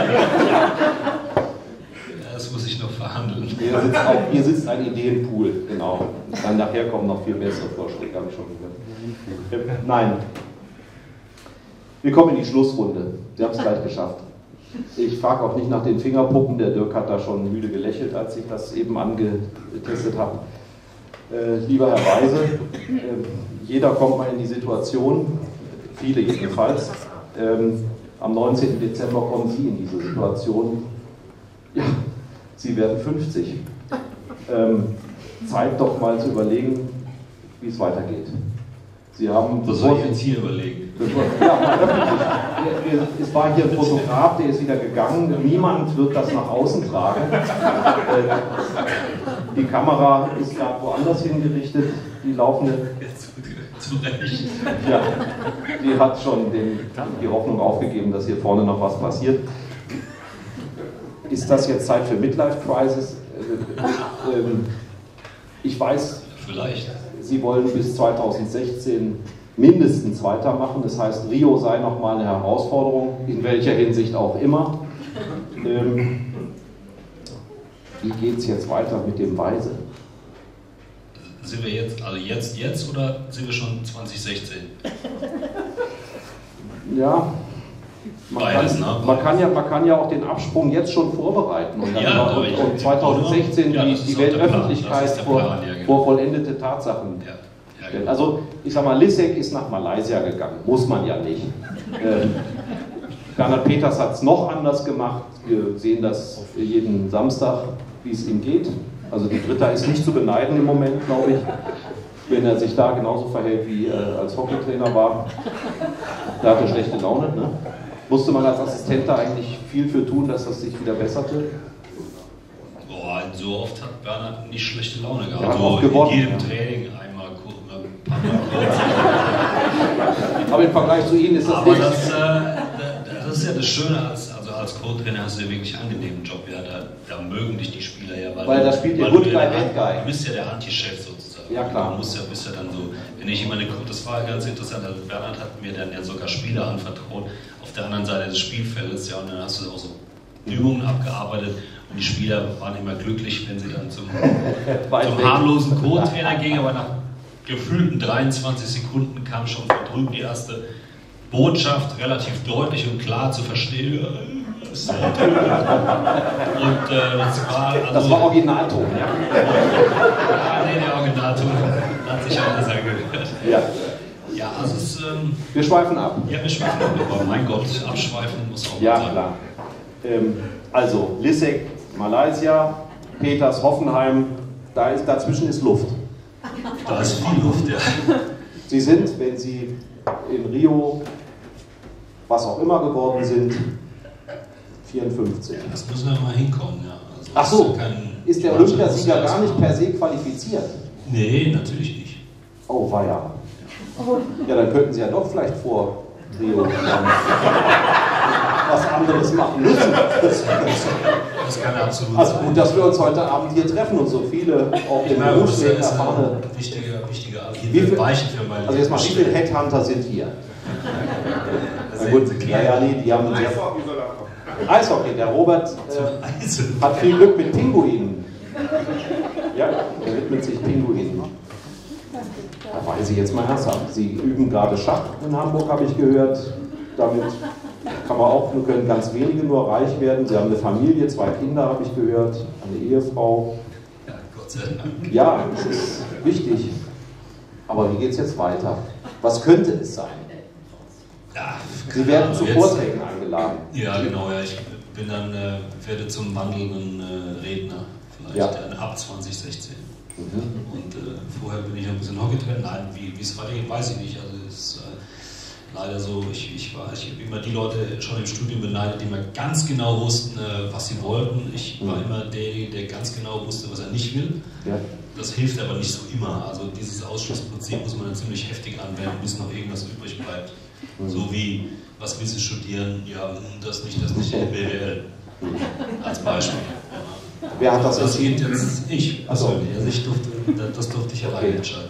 Speaker 6: Das muss ich noch verhandeln.
Speaker 7: Hier sitzt, auch, hier sitzt ein Ideenpool, genau. Dann nachher kommen noch viel bessere Vorschläge, habe ich schon gehört. Nein. Wir kommen in die Schlussrunde. Sie haben es gleich geschafft. Ich frage auch nicht nach den Fingerpuppen. Der Dirk hat da schon müde gelächelt, als ich das eben angetestet habe. Äh, lieber Herr Weise, äh, jeder kommt mal in die Situation, viele jedenfalls. Ähm, am neunzehnten Dezember kommen Sie in diese Situation. Ja, Sie werden fünfzig. Ähm, Zeit doch mal zu überlegen, wie es weitergeht. Sie haben.
Speaker 6: Was soll ich jetzt hier überlegen?
Speaker 7: Ja, öffentlich. Es war hier ein Fotograf, der ist wieder gegangen. Niemand wird das nach außen tragen. Die Kamera ist gerade woanders hingerichtet. Die laufende.
Speaker 6: Zu Recht.
Speaker 7: Ja, die hat schon den, die Hoffnung aufgegeben, dass hier vorne noch was passiert. Ist das jetzt Zeit für Midlife Crisis? Ich weiß,
Speaker 6: vielleicht.
Speaker 7: Sie wollen bis zweitausendsechzehn mindestens weitermachen. Das heißt, Rio sei nochmal eine Herausforderung, in welcher Hinsicht auch immer. Ähm, wie geht es jetzt weiter mit dem Weise?
Speaker 6: Sind wir jetzt, also jetzt, jetzt oder sind wir schon zwanzig sechzehn?
Speaker 7: Ja. Man,
Speaker 6: Beides,
Speaker 7: kann,
Speaker 6: ne?
Speaker 7: man, kann ja, man kann ja auch den Absprung jetzt schon vorbereiten und, dann
Speaker 6: ja,
Speaker 7: und, und zweitausendsechzehn
Speaker 6: ja,
Speaker 7: die, die Weltöffentlichkeit vor,
Speaker 6: Plan, ja, genau.
Speaker 7: vor vollendete Tatsachen
Speaker 6: ja, ja,
Speaker 7: stellen.
Speaker 6: genau.
Speaker 7: Also ich sag mal, Lissek ist nach Malaysia gegangen, muss man ja nicht. ähm, Bernhard Peters hat es noch anders gemacht, wir sehen das jeden Samstag, wie es ihm geht. Also die Dritter ist nicht zu beneiden im Moment, glaube ich, wenn er sich da genauso verhält, wie er als Hockeytrainer war. Da hatte er schlechte Laune, ne? Musste man als Assistent da eigentlich viel für tun, dass das sich wieder besserte?
Speaker 6: Boah, so oft hat Bernhard nicht schlechte Laune gehabt.
Speaker 7: Er hat
Speaker 6: so
Speaker 7: oft gewonnen,
Speaker 6: in jedem
Speaker 7: ja.
Speaker 6: Training einmal kurz, ein paar Mal kurz.
Speaker 7: Aber im Vergleich zu Ihnen ist das
Speaker 6: Aber
Speaker 7: nicht.
Speaker 6: das, äh, das ist ja das Schöne, als, also als Co-Trainer hast du ja wirklich einen angenehmen Job. Ja, da, da mögen dich die Spieler ja. Weil,
Speaker 7: weil
Speaker 6: du,
Speaker 7: da spielt ihr
Speaker 6: weil
Speaker 7: Good
Speaker 6: du
Speaker 7: Guy,
Speaker 6: ja
Speaker 7: Bad Guy.
Speaker 6: Du bist ja der Anti-Chef sozusagen.
Speaker 7: Ja, klar.
Speaker 6: Du musst ja, bist ja dann so, wenn ich immer eine, das war ganz interessant, also Bernhard hat mir dann ja sogar Spieler anvertraut, auf der anderen Seite des Spielfeldes, ja, und dann hast du auch so Übungen abgearbeitet und die Spieler waren immer glücklich, wenn sie dann zum, zum harmlosen Co-Trainer gingen, aber nach gefühlten dreiundzwanzig Sekunden kam schon von drüben die erste Botschaft, relativ deutlich und klar zu verstehen. Und äh, das war also,
Speaker 7: das war Originalton, ja?
Speaker 6: Ja, nee, der Originalton hat sich anders angehört.
Speaker 7: Ja.
Speaker 6: Ja, also es, ähm,
Speaker 7: wir schweifen ab.
Speaker 6: Ja, wir schweifen ab, aber mein Gott, abschweifen muss auch
Speaker 7: ja,
Speaker 6: sein.
Speaker 7: Klar. Ähm, also, Lissek, Malaysia, Peters, Hoffenheim, da ist, dazwischen ist Luft.
Speaker 6: Da ist viel Luft, ja.
Speaker 7: Sie sind, wenn Sie in Rio, was auch immer geworden sind, vierundfünfzig.
Speaker 6: Ja, das müssen wir mal hinkommen, ja. Also,
Speaker 7: Ach so,
Speaker 6: ist, ja kein,
Speaker 7: ist der Olympiasieger gar nicht per se qualifiziert?
Speaker 6: Nee, natürlich nicht.
Speaker 7: Oh, weia. Ja, dann könnten Sie ja doch vielleicht vor Rio was anderes machen müssen.
Speaker 6: Das, das kann absolut
Speaker 7: Also
Speaker 6: sein.
Speaker 7: gut, dass wir uns heute Abend hier treffen und so viele auch im Berufsleben erfahrene.
Speaker 6: Wichtige, wichtige
Speaker 7: Wie viel,
Speaker 6: Weichen für mein
Speaker 7: also jetzt mal, wie viele Headhunter sind hier? Na gut, ja, ja, nee, die haben sehr... Eishockey soll er kommen. Eishockey, der Robert äh, hat viel Glück mit Pinguinen. Ja, er widmet sich Pinguinen. Da weiß ich jetzt mal ernsthaft. Sie üben gerade Schach in Hamburg, habe ich gehört. Damit kann man auch, nur können ganz wenige nur reich werden. Sie haben eine Familie, zwei Kinder, habe ich gehört, eine Ehefrau.
Speaker 6: Ja, Gott sei Dank.
Speaker 7: Ja, das ist wichtig. Aber wie geht es jetzt weiter? Was könnte es sein?
Speaker 6: Ja,
Speaker 7: Sie werden
Speaker 6: also
Speaker 7: zu
Speaker 6: jetzt,
Speaker 7: Vorträgen eingeladen.
Speaker 6: Ja, genau. Ja. Ich bin dann, äh, werde zum wandelnden äh, Redner, vielleicht
Speaker 7: Ja.
Speaker 6: äh, ab zwanzig sechzehn.
Speaker 7: Mhm.
Speaker 6: Und äh, vorher bin ich ein bisschen Hockey-Trainer. Nein, wie es weitergeht, weiß ich nicht. Also es ist äh, leider so, ich, ich war, ich habe immer die Leute schon im Studium beneidet, die mir ganz genau wussten, äh, was sie wollten. Ich war
Speaker 7: Mhm.
Speaker 6: immer derjenige, der ganz genau wusste, was er nicht will.
Speaker 7: Ja.
Speaker 6: Das hilft aber nicht so immer. Also dieses Ausschlussprinzip muss man dann ziemlich heftig anwenden, bis noch irgendwas übrig bleibt.
Speaker 7: Mhm.
Speaker 6: So wie, was willst du studieren? Ja, das nicht, das nicht, B W L. Als Beispiel.
Speaker 7: Wer hat das
Speaker 6: Das geht
Speaker 7: entschieden?
Speaker 6: jetzt ich
Speaker 7: Ach so.
Speaker 6: persönlich. Also ich durfte, das durfte ich alleine
Speaker 7: Okay.
Speaker 6: entscheiden.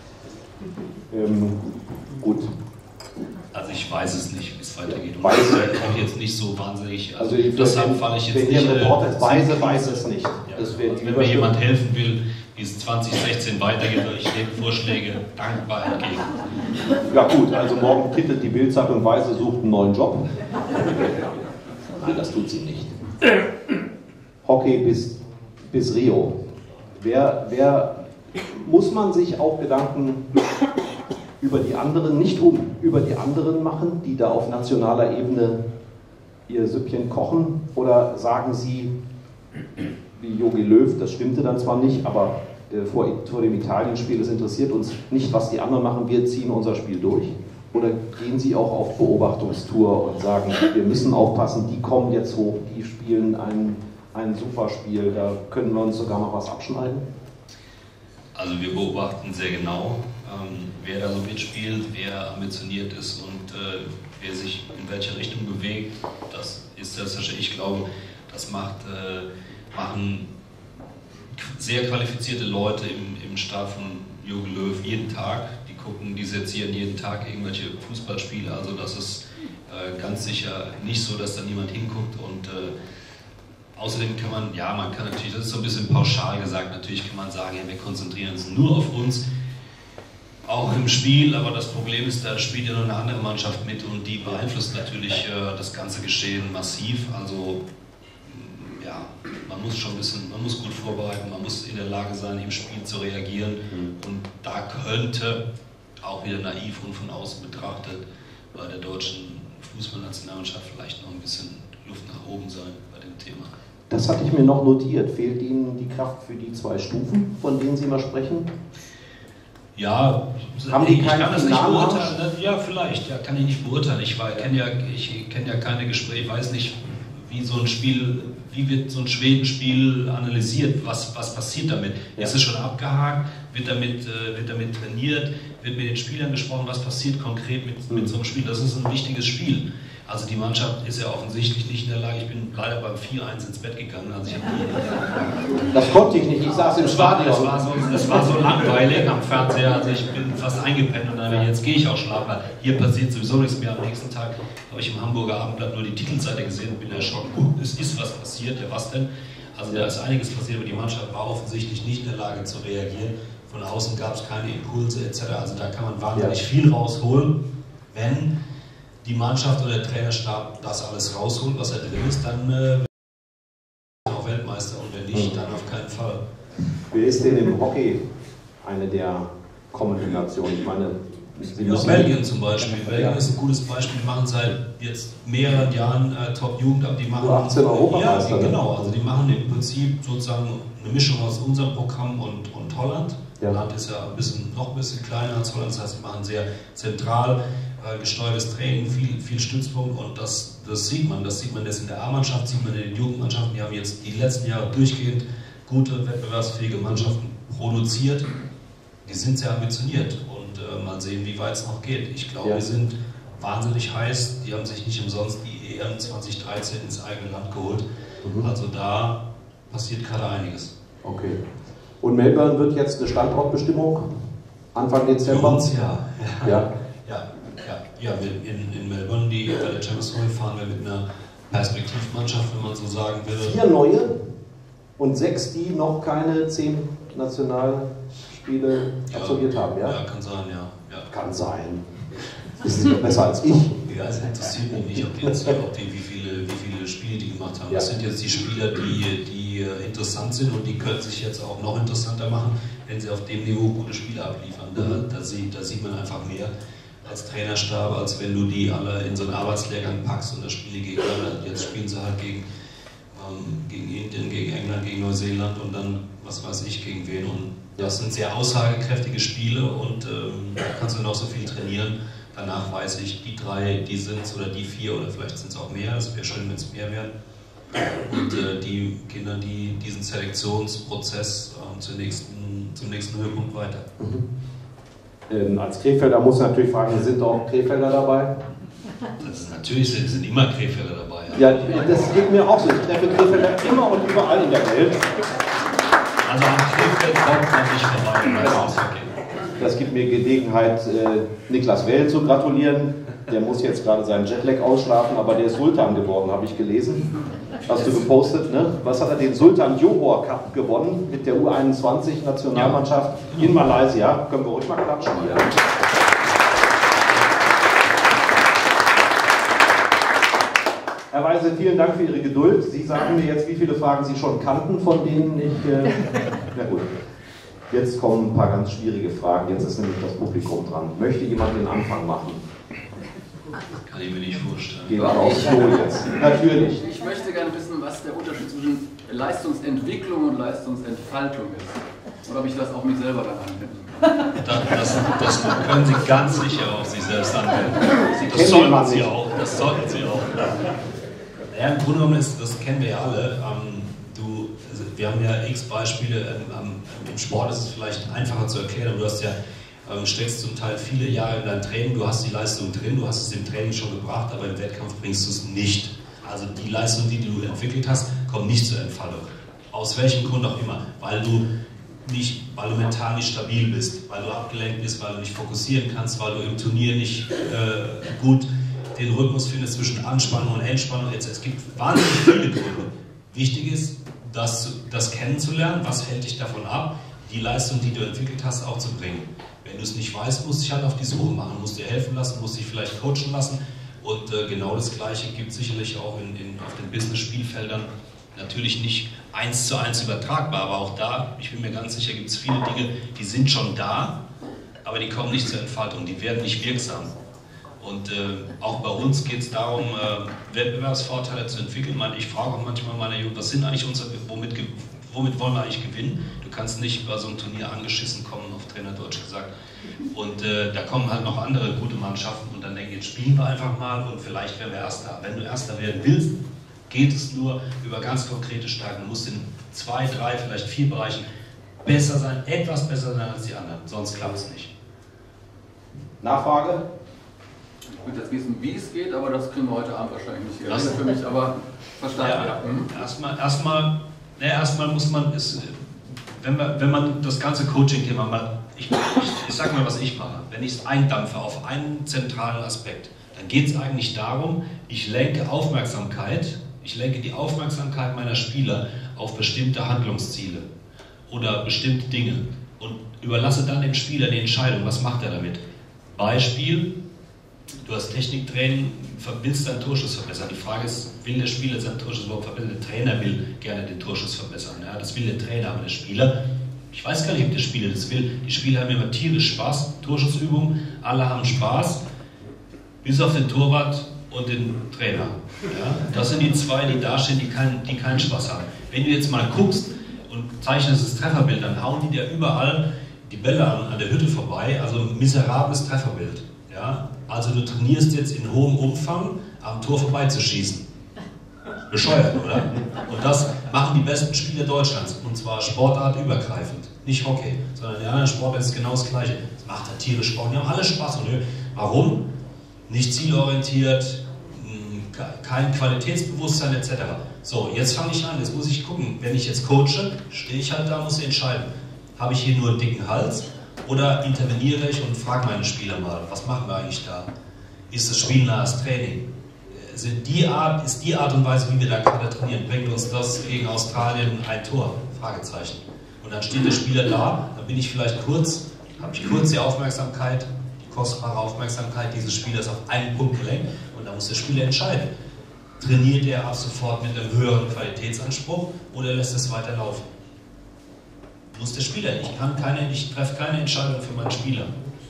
Speaker 7: Ähm, gut.
Speaker 6: Also ich weiß es nicht, wie es weitergeht. Und
Speaker 7: Weiß-
Speaker 6: ich werde auch jetzt nicht so wahnsinnig, also,
Speaker 7: Also
Speaker 6: deshalb falle ich jetzt
Speaker 7: wenn
Speaker 6: nicht...
Speaker 7: Ihr
Speaker 6: äh,
Speaker 7: Reporter ist, Weise
Speaker 6: zu-
Speaker 7: weiß es nicht.
Speaker 6: Ja,
Speaker 7: Das wäre die
Speaker 6: wenn mir
Speaker 7: Überschrift.
Speaker 6: jemand helfen will, wie es zwanzig sechzehn weitergeht, ich nehme Vorschläge dankbar entgegen.
Speaker 7: Ja gut, also morgen titelt die Bild-Zeitung Weise sucht einen neuen Job. Nein, das tut sie nicht. Hockey bis, bis Rio. Wer, wer muss man sich auch Gedanken über die anderen, nicht um, über die anderen machen, die da auf nationaler Ebene ihr Süppchen kochen? Oder sagen Sie, wie Jogi Löw, das stimmte dann zwar nicht, aber äh, vor, vor dem Italien-Spiel, es interessiert uns nicht, was die anderen machen, wir ziehen unser Spiel durch? Oder gehen Sie auch auf Beobachtungstour und sagen, wir müssen aufpassen, die kommen jetzt hoch, die spielen ein, ein super Spiel, da können wir uns sogar noch was abschneiden?
Speaker 6: Also wir beobachten sehr genau, ähm, wer da so mitspielt, wer ambitioniert ist und äh, wer sich in welche Richtung bewegt. Das ist selbstverständlich, ich glaube, das macht, äh, machen sehr qualifizierte Leute im, im Stab von Jogi Löw jeden Tag. Die gucken, die sezieren jeden Tag irgendwelche Fußballspiele. Also das ist äh, ganz sicher nicht so, dass da niemand hinguckt. Und äh, außerdem kann man, ja, man kann natürlich, das ist so ein bisschen pauschal gesagt, natürlich kann man sagen, ja, wir konzentrieren uns nur auf uns, auch im Spiel, aber das Problem ist, da spielt ja noch eine andere Mannschaft mit und die beeinflusst natürlich äh, das ganze Geschehen massiv. Also ja, man muss schon ein bisschen, man muss gut vorbereiten, man muss in der Lage sein, im Spiel zu reagieren. Und da könnte, auch wieder naiv und von außen betrachtet, bei der deutschen Fußballnationalmannschaft vielleicht noch ein bisschen Luft nach oben sein bei dem Thema.
Speaker 7: Das hatte ich mir noch notiert. Fehlt Ihnen die Kraft für die zwei Stufen, von denen Sie mal sprechen?
Speaker 6: Ja,
Speaker 7: Haben die
Speaker 6: ich
Speaker 7: keinen
Speaker 6: kann das nicht
Speaker 7: Finalmarsch?
Speaker 6: beurteilen. Ja, vielleicht, ja, kann ich nicht beurteilen. Ich kenne ja, ich kenn ja keine Gespräche, ich weiß nicht, wie so ein Spiel, wie wird so ein Schwedenspiel analysiert, was, was passiert damit?
Speaker 7: Ja.
Speaker 6: Ist es schon abgehakt? Wird damit, äh, wird damit trainiert? Wird mit den Spielern gesprochen? Was passiert konkret mit, mit so einem Spiel? Das ist ein wichtiges Spiel. Also die Mannschaft ist ja offensichtlich nicht in der Lage, ich bin leider beim vier eins ins Bett gegangen, also ich habe
Speaker 7: Das konnte ich nicht, ich saß im
Speaker 6: es war,
Speaker 7: Stadion.
Speaker 6: es, war so, es war so langweilig am Fernseher, also ich bin fast eingepennt und dann habe ich, jetzt gehe ich auch schlafen, weil hier passiert sowieso nichts mehr. Am nächsten Tag habe ich im Hamburger Abendblatt nur die Titelseite gesehen und bin erschrocken, uh, es ist was passiert, ja was denn? Also da ist einiges passiert, aber die Mannschaft war offensichtlich nicht in der Lage zu reagieren. Von außen gab es keine Impulse et cetera. Also da kann man wahnsinnig
Speaker 7: Ja.
Speaker 6: viel rausholen, wenn die Mannschaft oder der Trainerstab das alles rausholt, was da drin ist, dann äh, wird er auch Weltmeister und wenn nicht, dann auf keinen Fall.
Speaker 7: Wer ist denn im Hockey eine der kommenden Nationen? Ich meine, Sie
Speaker 6: Ja,
Speaker 7: müssen
Speaker 6: Belgien zum Beispiel. Belgien
Speaker 7: Ja.
Speaker 6: ist ein gutes Beispiel. Die machen seit jetzt mehreren Jahren äh, Top-Jugend, aber die machen...
Speaker 7: U achtzehn Europameister,
Speaker 6: Ja,
Speaker 7: ne?
Speaker 6: genau. Also die machen im Prinzip sozusagen eine Mischung aus unserem Programm und, und Holland.
Speaker 7: Ja.
Speaker 6: Holland ist ja ein bisschen, noch ein bisschen kleiner als Holland, das heißt, sie machen sehr zentral äh, gesteuertes Training, viel, viel Stützpunkt und das, das sieht man. Das sieht man jetzt in der A-Mannschaft, sieht man in den Jugendmannschaften. Die haben jetzt die letzten Jahre durchgehend gute, wettbewerbsfähige Mannschaften produziert. Die sind sehr ambitioniert und äh, mal sehen, wie weit es noch geht. Ich glaube,
Speaker 7: Ja.
Speaker 6: wir sind wahnsinnig heiß. Die haben sich nicht umsonst die E M zwanzig dreizehn ins eigene Land geholt. Mhm. Also da passiert gerade einiges.
Speaker 7: Okay. Und Melbourne wird jetzt eine Standortbestimmung Anfang Dezember?
Speaker 6: Für uns, ja.
Speaker 7: Ja.
Speaker 6: Ja, ja, ja. ja in, in Melbourne, die, bei der Champions League, fahren wir mit einer Perspektivmannschaft, wenn man so sagen will.
Speaker 7: Vier neue und sechs, die noch keine zehn Nationalspiele ja, absolviert haben, ja?
Speaker 6: Ja, kann sein, ja. ja.
Speaker 7: Kann sein. Das ist doch besser als ich.
Speaker 6: Ja, es interessiert mich nicht, ob die jetzt, ob die, wie, viele, wie viele Spiele die gemacht haben. Ja. Das sind jetzt die Spieler, die, die interessant sind und die können sich jetzt auch noch interessanter machen, wenn sie auf dem Niveau gute Spiele abliefern. Da, mhm. da, sieht, da sieht man einfach mehr als Trainerstab, als wenn du die alle in so einen Arbeitslehrgang packst und da spielen die gegeneinander. Jetzt spielen sie halt gegen, ähm, gegen Indien, gegen England, gegen Neuseeland und dann, was weiß ich, gegen wen. Und das sind sehr aussagekräftige Spiele und ähm, da kannst du noch so viel trainieren. Danach weiß ich, die drei, die sind es oder die vier oder vielleicht sind es auch mehr, es wäre schön, wenn es mehr wären. Und äh, die Kinder, die diesen Selektionsprozess äh, zum, nächsten, zum nächsten Höhepunkt weiter.
Speaker 7: Mhm. Ähm, als Krefelder muss ich natürlich fragen, sind auch Krefelder dabei?
Speaker 6: Das ist, natürlich sind, sind immer Krefelder dabei.
Speaker 7: Ja. ja, das geht mir auch so. Ich treffe Krefelder immer und überall in der Welt.
Speaker 6: Also am Krefeld kommt man nicht vorbei.
Speaker 7: Genau. Das gibt mir Gelegenheit, äh, Niklas Well zu gratulieren. Der muss jetzt gerade seinen Jetlag ausschlafen, aber der ist Sultan geworden, habe ich gelesen. Hast du gepostet, ne? Was hat er? Den Sultan Johor Cup gewonnen mit der U einundzwanzig Nationalmannschaft ja. in Malaysia. Können wir ruhig mal klatschen hier. Herr Weise, vielen Dank für Ihre Geduld. Sie sagen mir jetzt, wie viele Fragen Sie schon kannten, von denen ich... Äh, na gut. Jetzt kommen ein paar ganz schwierige Fragen. Jetzt ist nämlich das Publikum dran. Möchte jemand den Anfang machen?
Speaker 6: Kann ich mir nicht vorstellen.
Speaker 7: Gehen wir aufs Klo jetzt. Natürlich.
Speaker 9: Ich möchte gerne wissen, was der Unterschied zwischen Leistungsentwicklung und Leistungsentfaltung ist. Oder ob ich das auf mich selber dann anwenden kann.
Speaker 6: Das, das, das können Sie ganz sicher auf sich selbst anwenden. Das sollten Sie auch. Das sollten Sie auch. Ja, im Grunde genommen ist, das kennen wir ja alle. Ähm, du, also wir haben ja x Beispiele. Ähm, Im Sport ist es vielleicht einfacher zu erklären, aber du hast ja ähm, steckst zum Teil viele Jahre in dein Training, du hast die Leistung drin, du hast es im Training schon gebracht, aber im Wettkampf bringst du es nicht. Also die Leistung, die du entwickelt hast, kommt nicht zur Entfaltung. Aus welchem Grund auch immer. Weil du nicht, weil du mental nicht stabil bist, weil du abgelenkt bist, weil du nicht fokussieren kannst, weil du im Turnier nicht äh, gut den Rhythmus findest zwischen Anspannung und Entspannung. Jetzt, es gibt wahnsinnig viele Gründe. Wichtig ist, das, das kennenzulernen, was hält dich davon ab, die Leistung, die du entwickelt hast, auch zu bringen. Wenn du es nicht weißt, musst du dich halt auf die Suche machen, musst dir helfen lassen, musst dich vielleicht coachen lassen. Und äh, genau das Gleiche gibt es sicherlich auch in, in, auf den Business-Spielfeldern. Natürlich nicht eins zu eins übertragbar, aber auch da, ich bin mir ganz sicher, gibt es viele Dinge, die sind schon da, aber die kommen nicht zur Entfaltung, die werden nicht wirksam. Und äh, auch bei uns geht es darum, äh, Wettbewerbsvorteile zu entwickeln. Ich frage auch manchmal meine Jugend, was sind eigentlich unsere, womit, womit wollen wir eigentlich gewinnen? Du kannst nicht bei so einem Turnier angeschissen kommen, auf Trainerdeutsch gesagt. Und äh, da kommen halt noch andere gute Mannschaften und dann denken, jetzt spielen wir einfach mal und vielleicht werden wir Erster. Wenn du Erster werden willst, geht es nur über ganz konkrete Stärken. Du musst in zwei, drei, vielleicht vier Bereichen besser sein, etwas besser sein als die anderen, sonst klappt es nicht.
Speaker 7: Nachfrage?
Speaker 9: Ich würde jetzt wissen, wie es geht, aber das kriegen wir heute Abend wahrscheinlich nicht. Das ist für mich aber verstanden.
Speaker 6: Ja, mhm. Erstmal, erstmal, ne, erstmal muss man, ist, wenn, wir, wenn man das ganze Coaching-Thema mal, ich, ich, ich sage mal, was ich mache, wenn ich es eindampfe auf einen zentralen Aspekt, dann geht es eigentlich darum, ich lenke Aufmerksamkeit, ich lenke die Aufmerksamkeit meiner Spieler auf bestimmte Handlungsziele oder bestimmte Dinge und überlasse dann dem Spieler die Entscheidung, was macht er damit. Beispiel, du hast Techniktraining, willst deinen Torschuss verbessern. Die Frage ist, will der Spieler seinen Torschuss überhaupt verbessern? Der Trainer will gerne den Torschuss verbessern. Ja, das will der Trainer, aber der Spieler, ich weiß gar nicht, ob der Spieler das will. Die Spieler haben immer tierisch Spaß, Torschussübungen, alle haben Spaß, bis auf den Torwart und den Trainer. Ja, das sind die zwei, die da stehen, die, kein, die keinen Spaß haben. Wenn du jetzt mal guckst und zeichnest das Trefferbild, dann hauen die dir überall die Bälle an, an der Hütte vorbei, also ein miserables Trefferbild. Ja, also du trainierst jetzt in hohem Umfang, am Tor vorbeizuschießen. Bescheuert, oder? Und das machen die besten Spieler Deutschlands, und zwar sportartübergreifend. Nicht Hockey, sondern in anderen Sportarten ist genau das Gleiche. Das macht halt tierisch Spaß, die haben alle Spaß. Und warum? nicht zielorientiert, kein Qualitätsbewusstsein et cetera. So, jetzt fange ich an, jetzt muss ich gucken, wenn ich jetzt coache, stehe ich halt da, muss ich entscheiden, habe ich hier nur einen dicken Hals oder interveniere ich und frage meine Spieler mal, was machen wir eigentlich da? Ist das spielnahes Training? Sind die Art, ist die Art und Weise, wie wir da gerade trainieren, bringt uns das gegen Australien ein Tor? Fragezeichen. Und dann steht der Spieler da, dann bin ich vielleicht kurz, habe ich kurz die Aufmerksamkeit, die kostbare Aufmerksamkeit dieses Spielers auf einen Punkt gelenkt und dann muss der Spieler entscheiden. Trainiert er ab sofort mit einem höheren Qualitätsanspruch oder lässt es weiterlaufen? Muss der Spieler. Ich kann keine, ich treffe keine Entscheidung für meinen Spieler.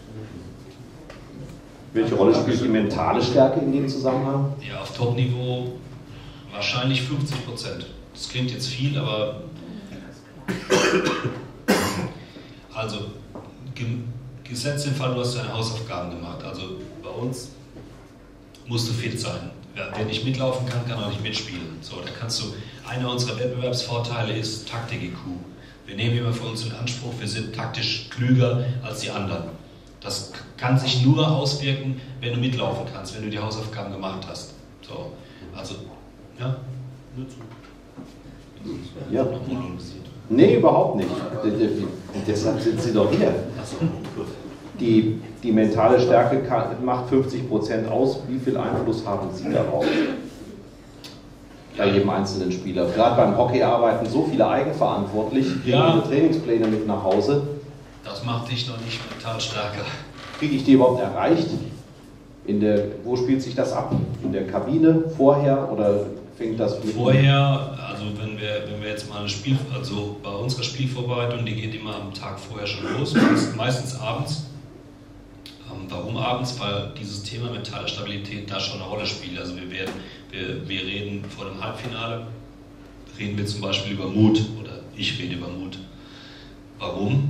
Speaker 7: Welche Rolle spielt die mentale Stärke in dem Zusammenhang?
Speaker 6: Ja, auf Top-Niveau wahrscheinlich fünfzig Prozent. Das klingt jetzt viel, aber also gesetzt den Fall, du hast deine Hausaufgaben gemacht. Also bei uns musst du fit sein. Wer nicht mitlaufen kann, kann auch nicht mitspielen. So, da kannst du, einer unserer Wettbewerbsvorteile ist Taktik-I Q. Wir nehmen immer für uns in Anspruch, wir sind taktisch klüger als die anderen. Das kann sich nur auswirken, wenn du mitlaufen kannst, wenn du die Hausaufgaben gemacht hast. So, also, ja.
Speaker 7: Ja. Nee, überhaupt nicht. Deshalb sind sie doch hier. Die, die mentale Stärke kann, macht fünfzig Prozent aus. Wie viel Einfluss haben Sie darauf? Bei jedem einzelnen Spieler. Gerade beim Hockey arbeiten so viele eigenverantwortlich,
Speaker 6: ja.
Speaker 7: Ihre Trainingspläne mit nach Hause.
Speaker 6: Das macht dich noch nicht mental stärker.
Speaker 7: Kriege ich die überhaupt erreicht? In der, wo spielt sich das ab? In der Kabine, vorher oder fängt das mit
Speaker 6: vorher? Also wenn wir, wenn wir jetzt mal ein Spiel, also bei unserer Spielvorbereitung, die geht immer am Tag vorher schon los, meistens, meistens abends. Ähm, warum abends? Weil dieses Thema mentale Stabilität da schon eine Rolle spielt. Also wir werden, wir, wir reden vor dem Halbfinale, reden wir zum Beispiel über Mut oder ich rede über Mut. Warum?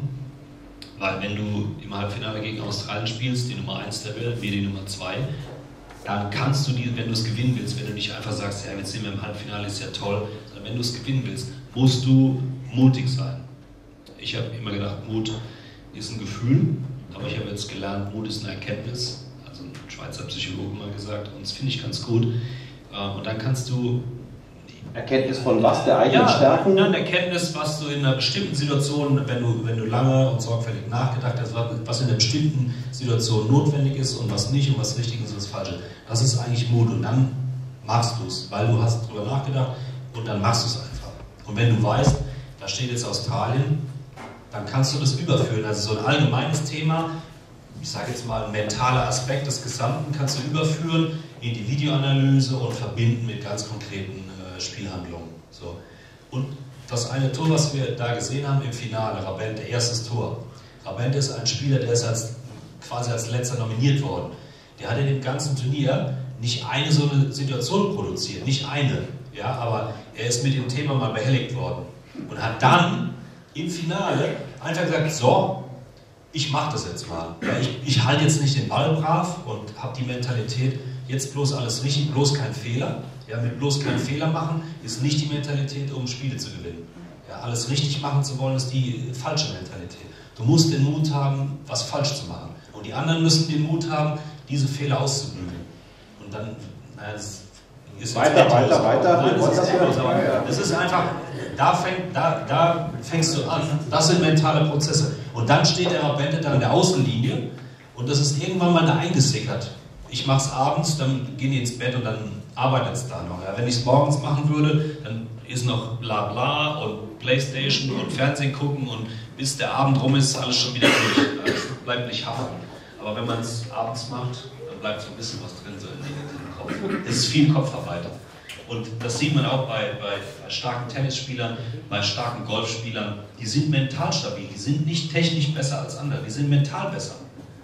Speaker 6: Weil wenn du im Halbfinale gegen Australien spielst, die Nummer eins der Welt, wir die Nummer zwei, dann kannst du, die, wenn du es gewinnen willst, wenn du nicht einfach sagst, ja, jetzt sind wir im Halbfinale, ist ja toll, sondern wenn du es gewinnen willst, musst du mutig sein. Ich habe immer gedacht, Mut ist ein Gefühl, aber ich habe jetzt gelernt, Mut ist eine Erkenntnis, also ein Schweizer Psychologe mal gesagt, und das finde ich ganz gut. Und dann kannst du
Speaker 7: Erkenntnis von was? Der eigenen
Speaker 6: ja,
Speaker 7: Stärken?
Speaker 6: Ja, eine Erkenntnis, was du in einer bestimmten Situation, wenn du, wenn du lange und sorgfältig nachgedacht hast, was in einer bestimmten Situation notwendig ist und was nicht und was richtig ist und was falsch ist. Das ist eigentlich Mut und dann machst du es, weil du hast drüber nachgedacht und dann machst du es einfach. Und wenn du weißt, da steht jetzt Australien, dann kannst du das überführen. Also so ein allgemeines Thema, ich sage jetzt mal ein mentaler Aspekt des Gesamten, kannst du überführen in die Videoanalyse und verbinden mit ganz konkreten Spielhandlung. So. Und das eine Tor, was wir da gesehen haben im Finale, Rabente, erstes Tor. Rabente ist ein Spieler, der ist als, quasi als letzter nominiert worden. Der hat in dem ganzen Turnier nicht eine so eine Situation produziert, nicht eine. Ja, aber er ist mit dem Thema mal behelligt worden und hat dann im Finale einfach gesagt, so, ich mache das jetzt mal. Ja, ich, ich halte jetzt nicht den Ball brav und habe die Mentalität, jetzt bloß alles richtig, bloß kein Fehler. Ja, mit bloß keinen Fehler machen ist nicht die Mentalität, um Spiele zu gewinnen. Ja, alles richtig machen zu wollen, ist die falsche Mentalität. Du musst den Mut haben, was falsch zu machen. Und die anderen müssen den Mut haben, diese Fehler auszubügeln. Und dann, naja, das ist
Speaker 7: weiter, weiter, weiter.
Speaker 6: Nein, das, ist etwas, aber das ist einfach, da, fängt, da, da fängst du an. Das sind mentale Prozesse. Und dann steht der Rabente da an der Außenlinie und das ist irgendwann mal da eingesickert. Ich mache es abends, dann gehen die ins Bett und dann arbeitet es da noch. Ja. Wenn ich es morgens machen würde, dann ist noch Blabla und Playstation und Fernsehen gucken und bis der Abend rum ist, alles schon wieder durch. Das bleibt nicht haften. Aber wenn man es abends macht, dann bleibt so ein bisschen was drin, so im Kopf. Es ist viel Kopfarbeit. Und das sieht man auch bei, bei, bei starken Tennisspielern, bei starken Golfspielern. Die sind mental stabil, die sind nicht technisch besser als andere, die sind mental besser.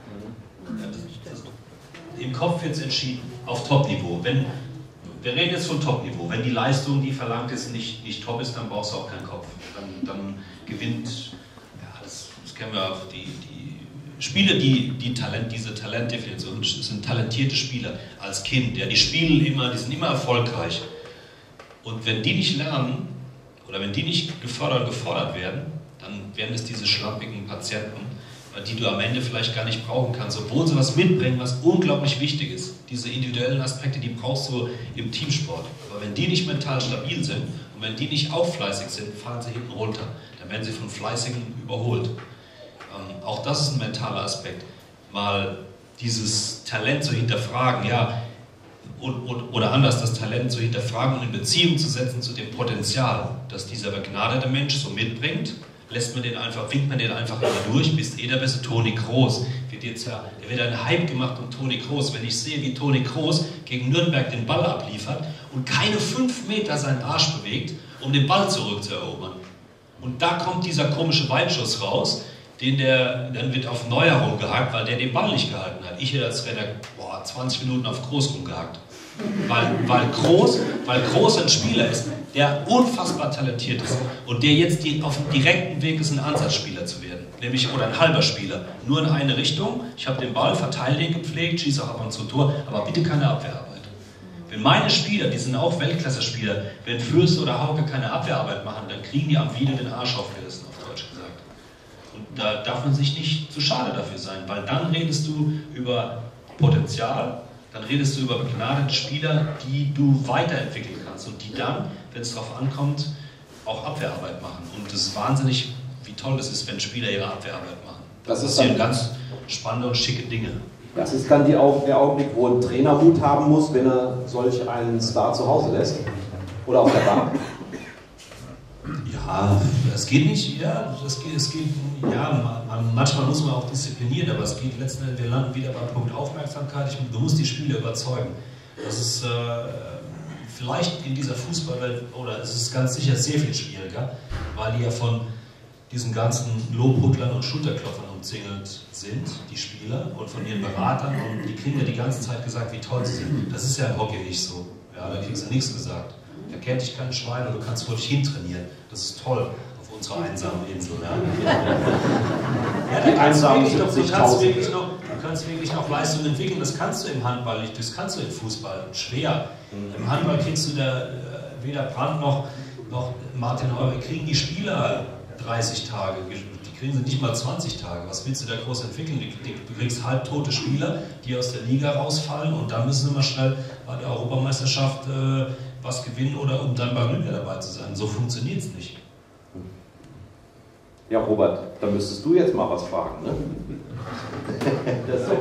Speaker 6: Ja, das, das, im Kopf wird es entschieden, auf Top-Niveau. Wenn, wir reden jetzt von Top-Niveau. Wenn die Leistung, die verlangt ist, nicht, nicht top ist, dann brauchst du auch keinen Kopf. Dann, dann gewinnt, ja, das, das kennen wir auch, die, die Spieler, die, die Talent, diese Talentdefinition sind talentierte Spieler als Kind. Ja, die spielen immer, die sind immer erfolgreich. Und wenn die nicht lernen, oder wenn die nicht gefördert und gefordert werden, dann werden es diese schlampigen Patienten, die du am Ende vielleicht gar nicht brauchen kannst, obwohl sie was mitbringen, was unglaublich wichtig ist. Diese individuellen Aspekte, die brauchst du im Teamsport. Aber wenn die nicht mental stabil sind und wenn die nicht auch fleißig sind, fallen sie hinten runter. Dann werden sie von Fleißigen überholt. Ähm, auch das ist ein mentaler Aspekt. Mal dieses Talent zu hinterfragen, ja, und, und, oder anders, das Talent zu hinterfragen und in Beziehung zu setzen zu dem Potenzial, das dieser begnadete Mensch so mitbringt. Lässt man den einfach, winkt man den einfach immer durch, bist eh der beste. Toni Kroos wird jetzt ja, da wird ein Hype gemacht um Toni Kroos. Wenn ich sehe, wie Toni Kroos gegen Nürnberg den Ball abliefert und keine fünf Meter seinen Arsch bewegt, um den Ball zurückzuerobern. Und da kommt dieser komische Weitschuss raus, den der, dann wird auf Neuer rumgehackt, weil der den Ball nicht gehalten hat. Ich hätte als Trainer, boah, zwanzig Minuten auf Kroos rumgehackt. Weil, weil, Kroos, weil Kroos ein Spieler ist, der unfassbar talentiert ist und der jetzt die, auf dem direkten Weg ist, ein Ansatzspieler zu werden, nämlich oder ein halber Spieler, nur in eine Richtung. Ich habe den Ball, verteile den gepflegt, schieße auch ab und zu Tor, aber bitte keine Abwehrarbeit. Wenn meine Spieler, die sind auch Weltklasse-Spieler, wenn Fürst oder Hauke keine Abwehrarbeit machen, dann kriegen die am Wieder den Arsch aufgerissen, auf Deutsch gesagt. Und da darf man sich nicht zu schade dafür sein, weil dann redest du über Potenzial, dann redest du über begnadete Spieler, die du weiterentwickeln kannst und die dann, wenn es darauf ankommt, auch Abwehrarbeit machen. Und das ist wahnsinnig, wie toll es ist, wenn Spieler ihre Abwehrarbeit machen. Das, das sind ganz spannende und schicke Dinge.
Speaker 7: Das ist dann die, der Augenblick, wo ein Trainer Mut haben muss, wenn er solch einen Star zu Hause lässt oder auf der Bank.
Speaker 6: Ja, es geht nicht, ja, das geht, es geht, ja, man, manchmal muss man auch disziplinieren, aber es geht letzten Endes, wir landen wieder beim Punkt Aufmerksamkeit. Ich, du musst die Spieler überzeugen. Das ist äh, vielleicht in dieser Fußballwelt, oder es ist ganz sicher sehr viel schwieriger, weil die ja von diesen ganzen Lobhudlern und Schulterklopfern umzingelt sind, die Spieler, und von ihren Beratern, und die kriegen ja die ganze Zeit gesagt, wie toll sie sind. Das ist ja im Hockey nicht so. Ja, da kriegst du nichts gesagt. Da kennt dich kein Schwein und du kannst vor dich hin trainieren. Das ist toll auf unserer einsamen Insel. Ja, ja da kannst du, wirklich noch, du, kannst wirklich noch, du kannst wirklich noch Leistung entwickeln. Das kannst du im Handball nicht, das kannst du im Fußball. Schwer. Im Handball kriegst du da weder Brandt noch, noch Martin Heuer, kriegen die Spieler dreißig Tage. Die kriegen sie nicht mal zwanzig Tage. Was willst du da groß entwickeln? Du kriegst halbtote Spieler, die aus der Liga rausfallen, und dann müssen sie mal schnell bei der Europameisterschaft äh, was gewinnen, oder um dann bei Olympia dabei zu sein. So funktioniert es nicht.
Speaker 7: Ja, Robert, da müsstest du jetzt mal was fragen, ne? Das ist so.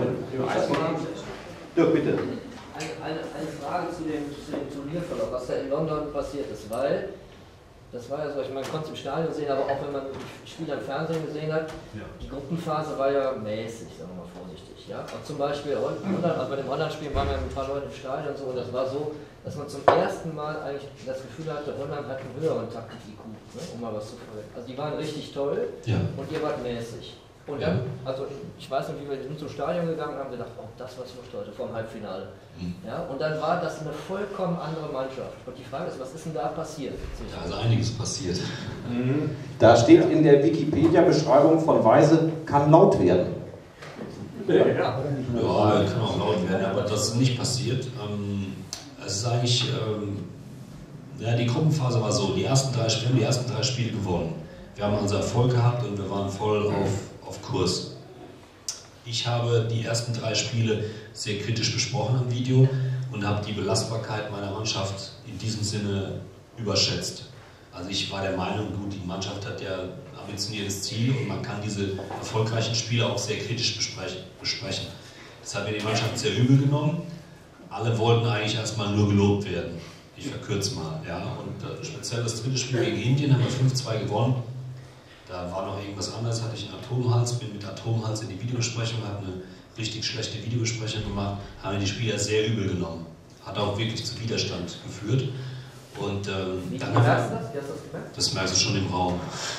Speaker 7: Dirk, bitte.
Speaker 10: Eine, eine, eine Frage zu dem, zu dem Turnierverlauf, was da in London passiert ist, weil das war ja so, ich meine, man konnte es im Stadion sehen, aber auch wenn man die Spiele im Fernsehen gesehen hat, ja. Die Gruppenphase war ja mäßig, sagen wir mal vorsichtig. Ja? Und zum Beispiel, also bei dem Holland-Spiel waren wir mit ein paar Leuten im Stadion und so, und das war so, dass man zum ersten Mal eigentlich das Gefühl hatte, Holland hat einen höheren Taktik-I Q, ne? Um mal was zu verwenden. Also die waren richtig toll, ja. Und ihr wart mäßig. Und dann, also ich weiß nicht, wie wir sind zum Stadion gegangen und haben gedacht, oh, das was wird heute vor dem Halbfinale. Mhm. Ja, und dann war das eine vollkommen andere Mannschaft. Und die Frage ist, was ist denn da passiert?
Speaker 6: Da ist einiges passiert.
Speaker 7: Mhm. Da steht in der Wikipedia-Beschreibung von Weise, kann laut werden.
Speaker 6: Ja, ja, kann auch laut werden, aber das ist nicht passiert. Ähm, es ist eigentlich, ähm, ja, die Gruppenphase war so, die ersten drei Spiele, die ersten drei Spiele gewonnen. Wir haben also Erfolg gehabt und wir waren voll auf, auf Kurs. Ich habe die ersten drei Spiele sehr kritisch besprochen im Video und habe die Belastbarkeit meiner Mannschaft in diesem Sinne überschätzt. Also ich war der Meinung, gut, die Mannschaft hat ja ein ambitioniertes Ziel und man kann diese erfolgreichen Spiele auch sehr kritisch besprechen. Das hat mir die Mannschaft sehr übel genommen. Alle wollten eigentlich erstmal nur gelobt werden. Ich verkürze mal. Ja. Und äh, speziell das dritte Spiel gegen Indien haben wir fünf zwei gewonnen. Da war noch irgendwas anderes, hatte ich einen Atomhals, bin mit Atomhals in die Videobesprechung, habe eine richtig schlechte Videobesprechung gemacht, haben die Spieler sehr übel genommen. Hat auch wirklich zu Widerstand geführt. Und ähm,
Speaker 10: Wie
Speaker 6: dann
Speaker 10: merkst du das? Wie hast du das gemerkt?
Speaker 6: Das merkst du schon im Raum.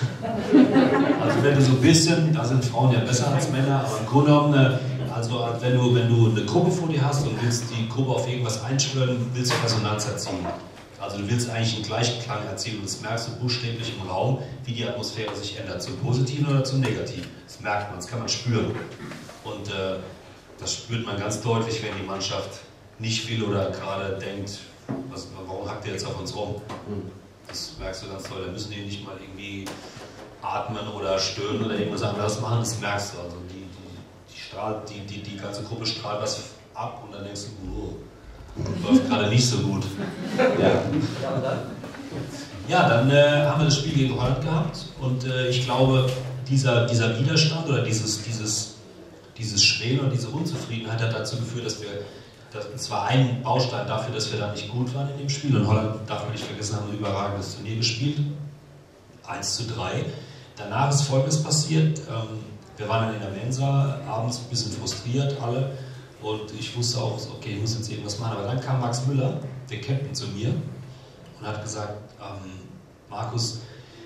Speaker 6: Also wenn du so ein bisschen, da sind Frauen ja besser als Männer, aber im Grunde genommen, also wenn du, wenn du eine Gruppe vor dir hast und willst die Gruppe auf irgendwas einschwören, willst du Resonanz erzielen. Also du willst eigentlich einen gleichen Klang erzielen und das merkst du buchstäblich im Raum, wie die Atmosphäre sich ändert, zum Positiven oder zum Negativen. Das merkt man, das kann man spüren. Und äh, das spürt man ganz deutlich, wenn die Mannschaft nicht will oder gerade denkt, was, warum hackt ihr jetzt auf uns rum? Das merkst du ganz toll. Da müssen die nicht mal irgendwie atmen oder stöhnen oder irgendwas anderes machen, das merkst du. Also die, die, die, strahlt, die, die, die ganze Gruppe strahlt was ab und dann denkst du, oh, läuft gerade nicht so gut. Ja,
Speaker 10: Ja, und dann?
Speaker 6: ja dann äh, haben wir das Spiel gegen Holland gehabt und äh, ich glaube, dieser, dieser Widerstand oder dieses, dieses, dieses Schwelen oder diese Unzufriedenheit hat dazu geführt, dass wir, das war ein Baustein dafür, dass wir da nicht gut waren in dem Spiel. Und Holland, darf man nicht vergessen, haben ein überragendes Turnier gespielt, eins zu drei. Danach ist Folgendes passiert, ähm, wir waren dann in der Mensa, abends ein bisschen frustriert alle und ich wusste auch, okay, ich muss jetzt irgendwas machen. Aber dann kam Max Müller, der Captain, zu mir und hat gesagt, ähm, Markus,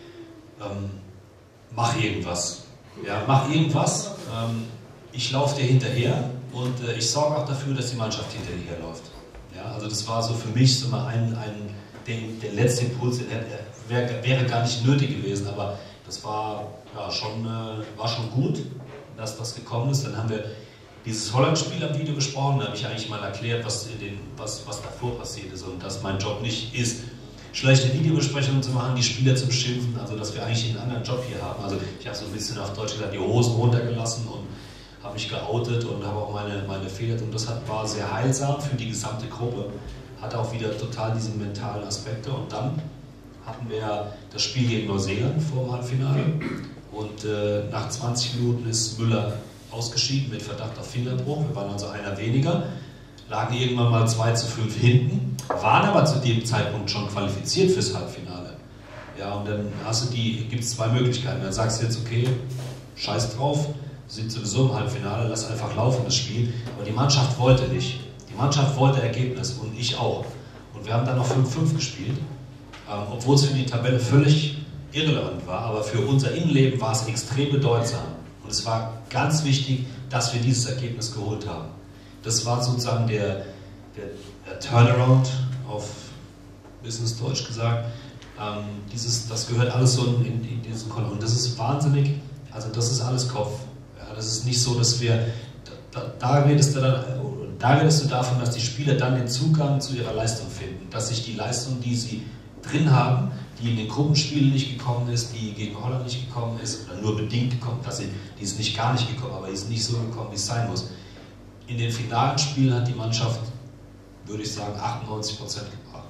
Speaker 6: ähm, mach irgendwas. Ja, mach irgendwas. Ähm, ich laufe dir hinterher und äh, ich sorge auch dafür, dass die Mannschaft hinter dir herläuft. Ja, also das war so für mich so mal ein, ein der, der letzte Impuls, der, der wär, wäre gar nicht nötig gewesen, aber das war, ja, schon, äh, war schon gut, dass das gekommen ist. Dann haben wir dieses Holland-Spiel am Video besprochen, da habe ich eigentlich mal erklärt, was, in den, was, was davor passiert ist und dass mein Job nicht ist, schlechte Videobesprechungen zu machen, die Spieler zu beschimpfen, also dass wir eigentlich einen anderen Job hier haben. Also ich habe so ein bisschen auf Deutsch gesagt, die Hosen runtergelassen und habe mich geoutet und habe auch meine, meine Fehler und das hat, war sehr heilsam für die gesamte Gruppe, hat auch wieder total diese mentalen Aspekte und dann hatten wir das Spiel gegen Neuseeland vor dem Halbfinale und äh, nach zwanzig Minuten ist Müller ausgeschieden mit Verdacht auf Fingerbruch, wir waren also einer weniger, lagen irgendwann mal zwei zu fünf hinten, waren aber zu dem Zeitpunkt schon qualifiziert fürs Halbfinale. Ja, und dann hast du die, gibt es zwei Möglichkeiten, dann sagst du jetzt, okay, scheiß drauf, sind sowieso im Halbfinale, lass einfach laufen das Spiel. Aber die Mannschaft wollte nicht. Die Mannschaft wollte Ergebnis und ich auch. Und wir haben dann noch fünf fünf gespielt, ähm, obwohl es für die Tabelle völlig irrelevant war. Aber für unser Innenleben war es extrem bedeutsam. Und es war ganz wichtig, dass wir dieses Ergebnis geholt haben. Das war sozusagen der, der, der Turnaround auf Business-Deutsch gesagt. Ähm, dieses, das gehört alles so in, in, in diesen Kontext. Und das ist wahnsinnig, also das ist alles Kopf. Das ist nicht so, dass wir, da, da, redest du dann, da redest du davon, dass die Spieler dann den Zugang zu ihrer Leistung finden, dass sich die Leistung, die sie drin haben, die in den Gruppenspielen nicht gekommen ist, die gegen Holland nicht gekommen ist, oder nur bedingt gekommen, dass sie, die ist nicht gar nicht gekommen, aber die ist nicht so gekommen, wie es sein muss. In den finalen Spielen hat die Mannschaft, würde ich sagen, achtundneunzig Prozent gebracht.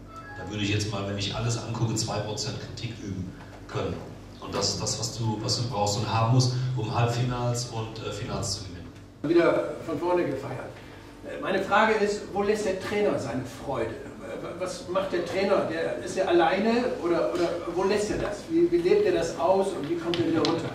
Speaker 6: Da würde ich jetzt mal, wenn ich alles angucke, zwei Prozent Kritik üben können. Und das ist das, was du, was du brauchst und haben musst, um Halbfinals und äh, Finals zu gewinnen.
Speaker 11: Wieder von vorne gefeiert. Meine Frage ist, wo lässt der Trainer seine Freude? Was macht der Trainer? Der, ist er alleine oder, oder wo lässt er das? Wie, wie lebt er das aus und wie kommt er wieder runter?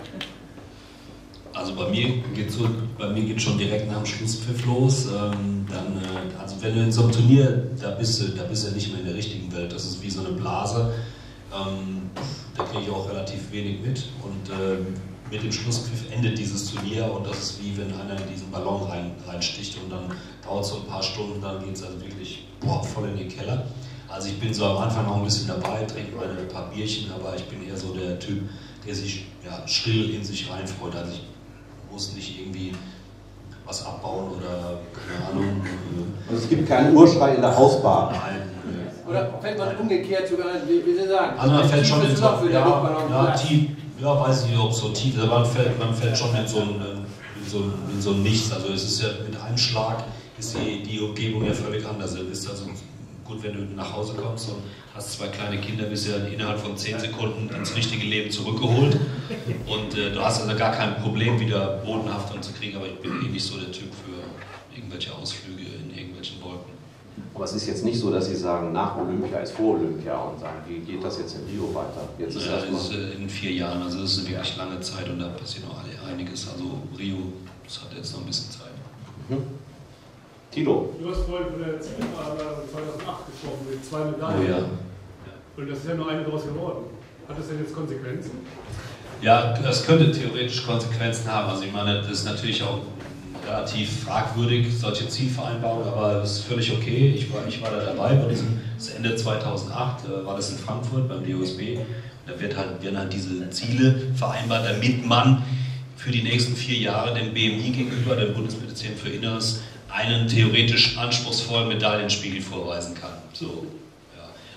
Speaker 6: Also bei mir geht so, bei mir geht schon direkt nach dem Schlusspfiff los. Ähm, dann, äh, also wenn du in so einem Turnier, da bist du, da bist du nicht mehr in der richtigen Welt. Das ist wie so eine Blase. Ähm, da kriege ich auch relativ wenig mit und äh, mit dem Schlusspfiff endet dieses Turnier und das ist wie wenn einer in diesen Ballon rein, reinsticht und dann dauert es so ein paar Stunden, dann geht es also wirklich boah, voll in den Keller. Also ich bin so am Anfang noch ein bisschen dabei, trinke meine ein paar Bierchen, aber ich bin eher so der Typ, der sich ja, still in sich reinfreut. Also ich muss nicht irgendwie was abbauen oder keine Ahnung.
Speaker 7: Also es gibt keinen Urschrei in der Hausbar.
Speaker 6: Nein.
Speaker 11: Oder fällt man umgekehrt sogar, wie, wie Sie sagen?
Speaker 6: Also man fällt schon in so,
Speaker 11: ja,
Speaker 6: ja, tief, ja, weiß ich nicht, ob es so tief ist, aber man fällt, man fällt schon in so, ein, in, so, in so ein Nichts. Also es ist ja mit einem Schlag ist die, die Umgebung ja völlig anders. Du bist also gut, wenn du nach Hause kommst und hast zwei kleine Kinder, bist du ja innerhalb von zehn Sekunden ins richtige Leben zurückgeholt. Und äh, du hast also gar kein Problem, wieder bodenhaft anzukriegen, aber ich bin eh nicht so der Typ für irgendwelche Ausflüge in irgendwelchen Wolken.
Speaker 7: Aber es ist jetzt nicht so, dass Sie sagen, nach Olympia ist vor Olympia und sagen, wie geht das jetzt in Rio weiter? Jetzt ist
Speaker 6: ja,
Speaker 7: erstmal
Speaker 6: ist, äh, in vier Jahren, also das ist eine wirklich lange Zeit und da passiert noch einiges. Also Rio, das hat jetzt noch ein bisschen Zeit.
Speaker 7: Mhm. Tilo.
Speaker 8: Du hast vorhin von der Zielfahrer zweitausendacht gesprochen, mit zwei Medaillen.
Speaker 6: Oh ja.
Speaker 8: Und das ist ja nur eine daraus geworden. Hat das denn jetzt Konsequenzen?
Speaker 6: Ja, das könnte theoretisch Konsequenzen haben. Also ich meine, das ist natürlich auch relativ fragwürdig, solche Zielvereinbarungen, aber das ist völlig okay. Ich war, ich war da dabei bei diesem, das Ende zweitausendacht, äh, war das in Frankfurt beim D O S B. Da wird halt, werden halt diese Ziele vereinbart, damit man für die nächsten vier Jahre dem B M I gegenüber, dem Bundesministerium für Inneres, einen theoretisch anspruchsvollen Medaillenspiegel vorweisen kann. So, ja.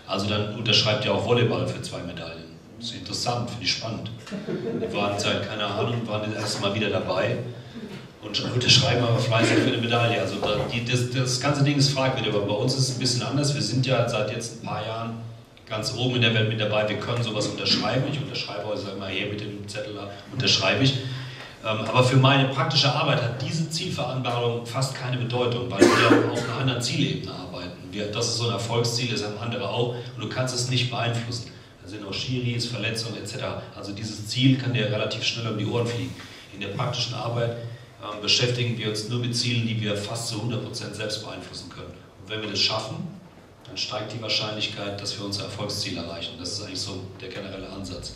Speaker 6: Also dann unterschreibt ihr auch Volleyball für zwei Medaillen. Das ist interessant, finde ich spannend. Wir waren seit, keine Ahnung, waren das erste Mal wieder dabei und unterschreiben aber fleißig für eine Medaille. Also da, die, das, das ganze Ding ist fragwürdig, aber bei uns ist es ein bisschen anders. Wir sind ja seit jetzt ein paar Jahren ganz oben in der Welt mit dabei. Wir können sowas unterschreiben. Ich unterschreibe heute, sag mal, hier mit dem Zettel da unterschreibe ich. Aber für meine praktische Arbeit hat diese Zielvereinbarung fast keine Bedeutung, weil wir auf einer anderen Zielebene arbeiten. Wir, das ist so ein Erfolgsziel, das haben andere auch und du kannst es nicht beeinflussen. Da sind auch Schiris, Verletzungen et cetera. Also dieses Ziel kann dir relativ schnell um die Ohren fliegen. In der praktischen Arbeit ähm, beschäftigen wir uns nur mit Zielen, die wir fast zu hundert Prozent selbst beeinflussen können. Und wenn wir das schaffen, dann steigt die Wahrscheinlichkeit, dass wir unser Erfolgsziel erreichen. Das ist eigentlich so der generelle Ansatz.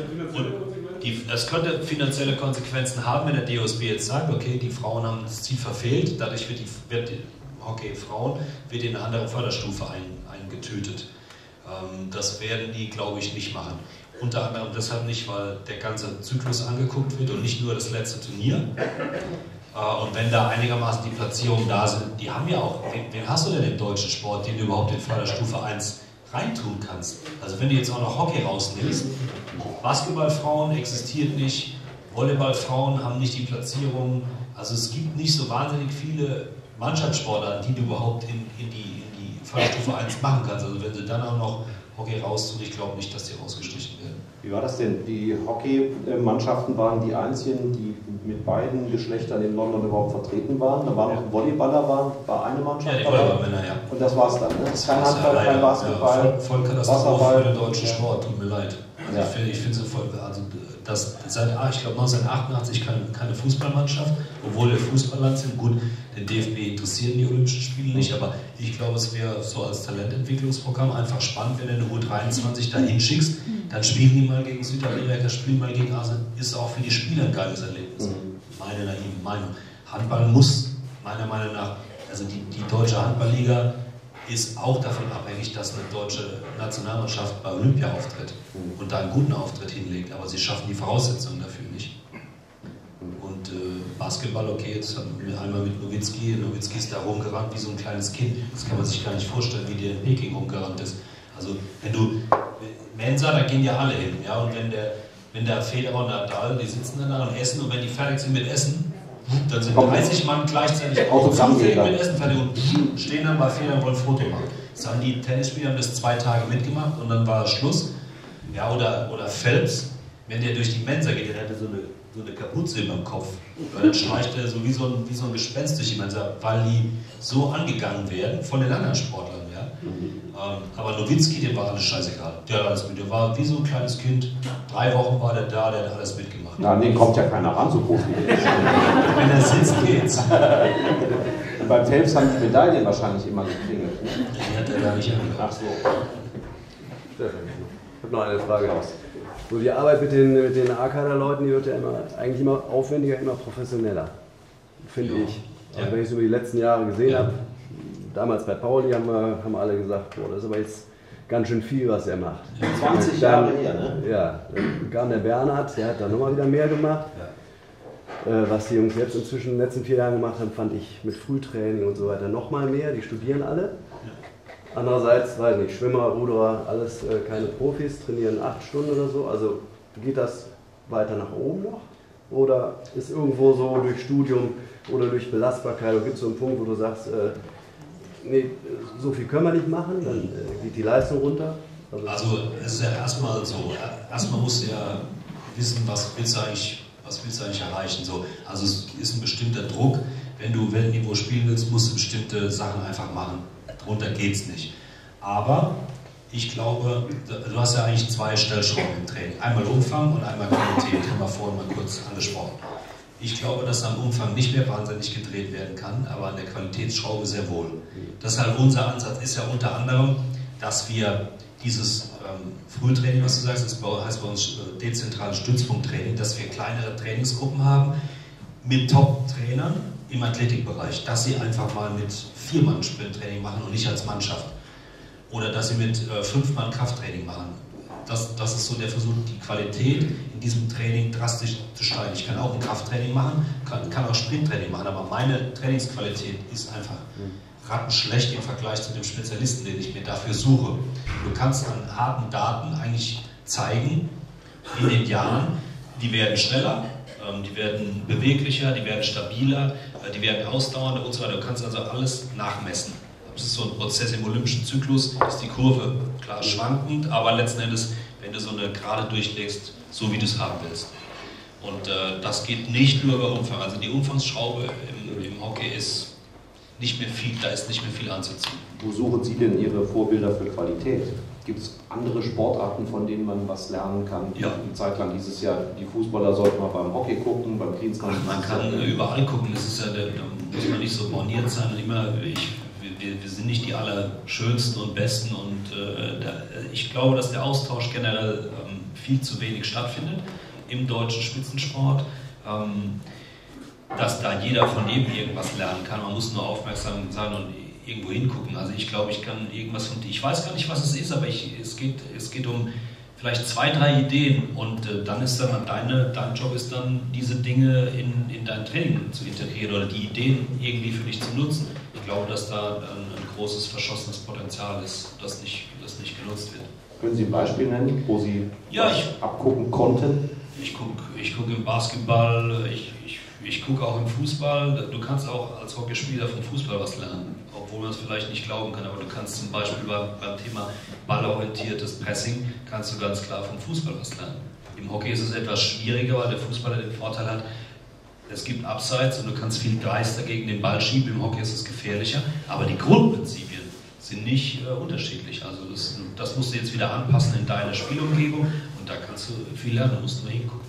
Speaker 6: Und die, es könnte finanzielle Konsequenzen haben, wenn der D O S B jetzt sagt, okay, die Frauen haben das Ziel verfehlt, dadurch wird die, wird die Hockey Frauen wird in eine andere Förderstufe ein, eingetütet. Ähm, das werden die, glaube ich, nicht machen. Unter anderem deshalb nicht, weil der ganze Zyklus angeguckt wird und nicht nur das letzte Turnier. Und wenn da einigermaßen die Platzierungen da sind, die haben ja auch, wen, wen hast du denn im deutschen Sport, den du überhaupt in Förderstufe eins reintun kannst? Also wenn du jetzt auch noch Hockey rausnimmst, Basketballfrauen existiert nicht, Volleyballfrauen haben nicht die Platzierung, also es gibt nicht so wahnsinnig viele Mannschaftssportarten, die du überhaupt in, in, die, in die Förderstufe eins machen kannst. Also wenn du dann auch noch Hockey raustun, ich glaube nicht, dass die rausgestrichen werden.
Speaker 7: Wie war das denn? Die Hockey-Mannschaften waren die einzigen, die mit beiden Geschlechtern in London überhaupt vertreten waren. Da waren auch Volleyballer, waren, war eine Mannschaft.
Speaker 6: Ja, die Volleyballmänner, ja.
Speaker 7: Und das war es dann. Ne?
Speaker 6: Das
Speaker 7: kein Handball,
Speaker 6: ja
Speaker 7: kein Basketball.
Speaker 6: Ja, voll, voll Katastrophe für den deutschen Sport, tut mir leid. Also ja. Ich finde ich find so voll, also das, seit, ich glaube neunzehnhundertachtundachtzig keine, keine Fußballmannschaft, obwohl wir Fußballland sind. Gut, den D F B interessieren die Olympischen Spiele nicht, aber ich glaube, es wäre so als Talententwicklungsprogramm einfach spannend, wenn du eine U dreiundzwanzig da hinschickst, dann spielen die mal gegen Südamerika, spielen mal gegen Asien, ist auch für die Spieler ein geiles Erlebnis. Mhm. Meine naive Meinung. Handball muss, meiner Meinung nach, also die, die deutsche Handballliga ist auch davon abhängig, dass eine deutsche Nationalmannschaft bei Olympia auftritt und da einen guten Auftritt hinlegt, aber sie schaffen die Voraussetzungen dafür nicht. Und äh, Basketball, okay, jetzt haben wir einmal mit Nowitzki, Nowitzki ist da rumgerannt wie so ein kleines Kind, das kann man sich gar nicht vorstellen, wie der in Peking rumgerannt ist. Also wenn du, Mensa, da gehen ja alle hin, ja, und wenn der, wenn der Federer und Nadal, die sitzen dann da und essen und wenn die fertig sind mit Essen, dann sind dreißig Mann gleichzeitig fünfzehn mit Essen fertig und stehen dann bei Federer und wollen ein Foto machen. Das haben die Tennisspieler bis zwei Tage mitgemacht und dann war Schluss. Ja, oder, oder Phelps, wenn der durch die Mensa geht, der hatte so eine, so eine Kapuze über dem Kopf. Weil dann schleicht er so wie so, ein, wie so ein Gespenst durch die Mensa, weil die so angegangen werden von den anderen Sportlern. Ja? Mhm. Ähm, aber Nowitzki, dem war alles scheißegal. Der hat alles mit. Der war wie so ein kleines Kind. Drei Wochen war der da, der hat alles mitgemacht.
Speaker 7: Na, an den kommt ja keiner ran, so groß wie der ist.
Speaker 6: Wenn er sitzt, geht's.
Speaker 7: Beim Phelps haben die Medaillen wahrscheinlich immer geklingelt. Ne?
Speaker 6: Die hat er da nicht angehört.
Speaker 7: Ach so.
Speaker 12: Ich habe noch eine Frage aus. So, die Arbeit mit den, mit den A-Kader-Leuten, die wird ja immer, eigentlich immer aufwendiger, immer professioneller, finde ja. ich. Also ja. Wenn ich so über die letzten Jahre gesehen ja. habe, damals bei Pauli haben wir, haben alle gesagt, boah, das ist aber jetzt ganz schön viel, was er macht.
Speaker 7: zwanzig Jahre her, ne?
Speaker 12: Ja, dann kam der Bernhard, der hat da nochmal wieder mehr gemacht. Ja. Äh, was die Jungs jetzt inzwischen in den letzten vier Jahren gemacht haben, fand ich mit Frühtraining und so weiter nochmal mehr. Die studieren alle. Ja. Andererseits, weiß nicht, Schwimmer, Ruderer, alles äh, keine Profis, trainieren acht Stunden oder so. Also geht das weiter nach oben noch? Oder ist irgendwo so durch Studium oder durch Belastbarkeit, oder gibt es so einen Punkt, wo du sagst, äh, nee, so viel können wir nicht machen, dann äh, geht die Leistung runter?
Speaker 6: Also, also es ist ja erstmal so, erstmal musst du ja wissen, was willst du eigentlich, was willst du eigentlich erreichen. So, also es ist ein bestimmter Druck, wenn du Weltniveau spielen willst, musst du bestimmte Sachen einfach machen. Darunter geht es nicht. Aber ich glaube, du hast ja eigentlich zwei Stellschrauben im Training. Einmal Umfang und einmal Qualität, haben wir vorhin mal kurz angesprochen. Ich glaube, dass am Umfang nicht mehr wahnsinnig gedreht werden kann, aber an der Qualitätsschraube sehr wohl. Deshalb unser Ansatz ist ja unter anderem, dass wir dieses ähm, Frühtraining, was du sagst, das heißt bei uns äh, dezentrales Stützpunkttraining, dass wir kleinere Trainingsgruppen haben mit Top-Trainern im Athletikbereich, dass sie einfach mal mit vier Mann Sprinttraining machen und nicht als Mannschaft. Oder dass sie mit äh, fünf Mann Krafttraining machen. Das, das ist so der Versuch, die Qualität in diesem Training drastisch zu steigen. Ich kann auch ein Krafttraining machen, kann, kann auch Sprinttraining machen, aber meine Trainingsqualität ist einfach grottenschlecht im Vergleich zu dem Spezialisten, den ich mir dafür suche. Du kannst an harten Daten eigentlich zeigen, in den Jahren, die werden schneller, ähm, die werden beweglicher, die werden stabiler, äh, die werden ausdauernder und so weiter. Du kannst also alles nachmessen. Das ist so ein Prozess im olympischen Zyklus, ist die Kurve klar schwankend, aber letzten Endes, wenn du so eine Gerade durchlegst, so wie du es haben willst. Und äh, das geht nicht nur über Umfang. Also die Umfangsschraube im, im Hockey ist nicht mehr viel, da ist nicht mehr viel anzuziehen.
Speaker 7: Wo suchen Sie denn Ihre Vorbilder für Qualität? Gibt es andere Sportarten, von denen man was lernen kann?
Speaker 6: Ja.
Speaker 7: Eine Zeit lang dieses Jahr, die Fußballer sollten mal beim Hockey gucken, beim Klinsmann.
Speaker 6: Man kann überall gucken, das ist ja, da muss man nicht so borniert sein. Immer, ich, wir, wir sind nicht die Allerschönsten und Besten und äh, da, ich glaube, dass der Austausch generell ähm, viel zu wenig stattfindet im deutschen Spitzensport. Ähm, dass da jeder von jedem irgendwas lernen kann. Man muss nur aufmerksam sein und irgendwo hingucken. Also ich glaube, ich kann irgendwas von, ich weiß gar nicht, was es ist, aber ich, es, geht, es geht um vielleicht zwei, drei Ideen und äh, dann ist dann deine, dein Job ist dann, diese Dinge in, in dein Training zu integrieren oder die Ideen irgendwie für dich zu nutzen. Ich glaube, dass da ein, ein großes verschossenes Potenzial ist, das nicht, das nicht genutzt wird.
Speaker 7: Können Sie ein Beispiel nennen, wo Sie
Speaker 6: ja,
Speaker 7: was
Speaker 6: ich,
Speaker 7: abgucken konnten?
Speaker 6: Ich gucke ich guck im Basketball, ich, ich, ich gucke auch im Fußball. Du kannst auch als Hockeyspieler vom Fußball was lernen, obwohl man es vielleicht nicht glauben kann. Aber du kannst zum Beispiel beim, beim Thema ballorientiertes Pressing, kannst du ganz klar vom Fußball was lernen. Im Hockey ist es etwas schwieriger, weil der Fußballer den Vorteil hat, es gibt Abseits und du kannst viel Geister gegen den Ball schieben. Im Hockey ist es gefährlicher, aber die Grundprinzipien sind nicht äh, unterschiedlich. Also das, das musst du jetzt wieder anpassen in deine Spielumgebung und da kannst du viel lernen, da musst du mal hingucken.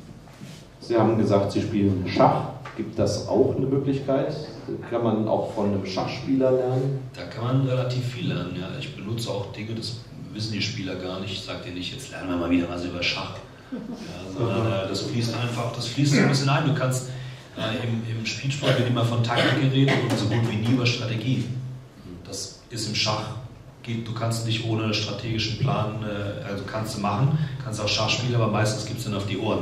Speaker 7: Sie haben gesagt, Sie spielen Schach. Gibt das auch eine Möglichkeit? Kann man auch von einem Schachspieler lernen?
Speaker 6: Da kann man relativ viel lernen. Ja. Ich benutze auch Dinge, das wissen die Spieler gar nicht. Ich sage dir nicht, jetzt lernen wir mal wieder was über Schach. Ja, sondern äh, das fließt einfach, das fließt so ein bisschen ein. Du kannst äh, im, im Spielsport wird immer von Taktik geredet und so gut wie nie über Strategie. Das ist im Schach. Du kannst nicht ohne strategischen Plan, also kannst du machen, kannst auch Schach spielen, aber meistens gibt es dann auf die Ohren.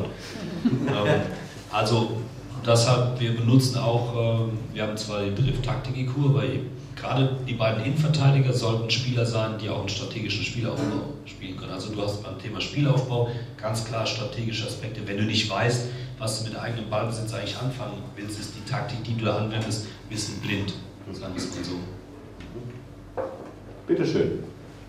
Speaker 6: Also deshalb, wir benutzen auch, wir haben zwar den Begriff Taktik-I Q, aber gerade die beiden Innenverteidiger sollten Spieler sein, die auch einen strategischen Spielaufbau spielen können. Also du hast beim Thema Spielaufbau ganz klar strategische Aspekte. Wenn du nicht weißt, was du mit eigenem Ballbesitz eigentlich anfangen willst, ist die Taktik, die du da anwendest, ein bisschen blind, sagen wir es mal so.
Speaker 7: Bitte schön.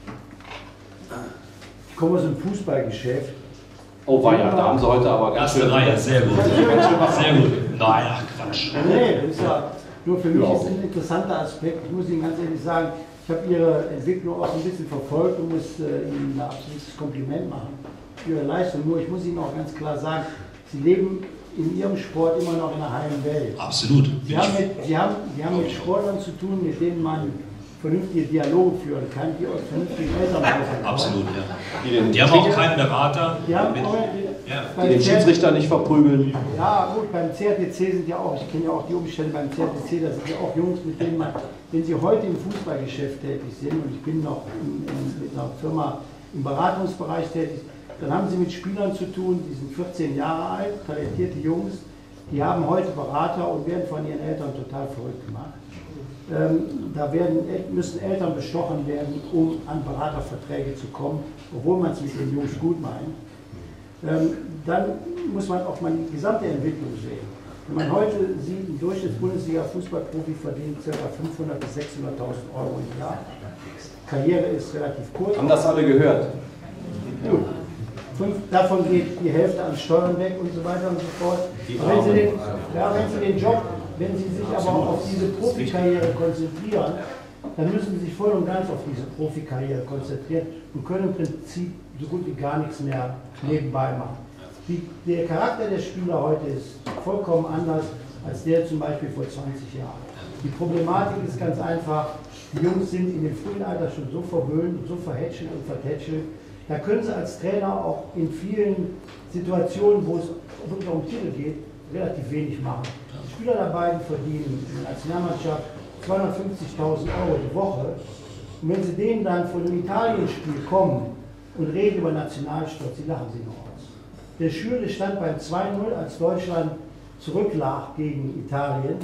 Speaker 13: Ich komme aus dem Fußballgeschäft.
Speaker 7: Oh weia, da haben Sie heute aber ganz
Speaker 6: Erste
Speaker 7: schön...
Speaker 6: Reihe, sehr gut. Sehr gut. Nein, ach Quatsch.
Speaker 13: Nee, das ist ja, nur für mich ist ein interessanter Aspekt. Ich muss Ihnen ganz ehrlich sagen, ich habe Ihre Entwicklung auch ein bisschen verfolgt und muss äh, Ihnen ein absolutes Kompliment machen für Ihre Leistung. Nur ich muss Ihnen auch ganz klar sagen, Sie leben in Ihrem Sport immer noch in einer heilen Welt.
Speaker 6: Absolut.
Speaker 13: Sie haben mit, Sie haben, Sie haben mit Sportlern zu tun, mit denen man vernünftige Dialoge führen kann, die aus vernünftigen Elternhäusern kommen.
Speaker 6: Absolut, ja. Die, die haben auch keinen Berater.
Speaker 13: Die, haben
Speaker 6: mit,
Speaker 13: auch,
Speaker 6: ja.
Speaker 7: die den Schiedsrichter nicht verprügeln.
Speaker 13: Ja gut, beim C R T C sind ja auch, ich kenne ja auch die Umstände beim C R T C, da sind ja auch Jungs, mit denen man, wenn sie heute im Fußballgeschäft tätig sind, und ich bin noch in, in, mit einer Firma im Beratungsbereich tätig, dann haben sie mit Spielern zu tun, die sind vierzehn Jahre alt, talentierte Jungs, die haben heute Berater und werden von ihren Eltern total verrückt gemacht. Ähm, da werden, müssen Eltern bestochen werden, um an Beraterverträge zu kommen, obwohl man es mit den Jungs gut meint. Ähm, dann muss man auch mal die gesamte Entwicklung sehen. Wenn man heute sieht, ein Durchschnitts-Bundesliga-Fußballprofi verdient ca. fünfhunderttausend bis sechshunderttausend Euro im Jahr. Karriere ist relativ kurz.
Speaker 7: Haben das alle gehört?
Speaker 13: Gut. Fünf, davon geht die Hälfte an Steuern weg und so weiter und so fort. Wenn Sie den, ja, wenn Sie den Job Wenn Sie sich aber auch auf diese Profikarriere konzentrieren, dann müssen Sie sich voll und ganz auf diese Profikarriere konzentrieren und können im Prinzip so gut wie gar nichts mehr nebenbei machen. Die, der Charakter der Spieler heute ist vollkommen anders als der zum Beispiel vor zwanzig Jahren. Die Problematik ist ganz einfach, die Jungs sind in dem frühen Alter schon so verwöhnt, so verhätschelt und vertätschelt, da können Sie als Trainer auch in vielen Situationen, wo es wirklich um Titel geht, relativ wenig machen. Die Spieler dabei verdienen in der Nationalmannschaft zweihundertfünfzigtausend Euro die Woche. Und wenn sie denen dann von einem Italien-Spiel kommen und reden über Nationalstolz, die lachen sie noch aus. Der Schürle stand beim zwei null, als Deutschland zurücklag gegen Italien,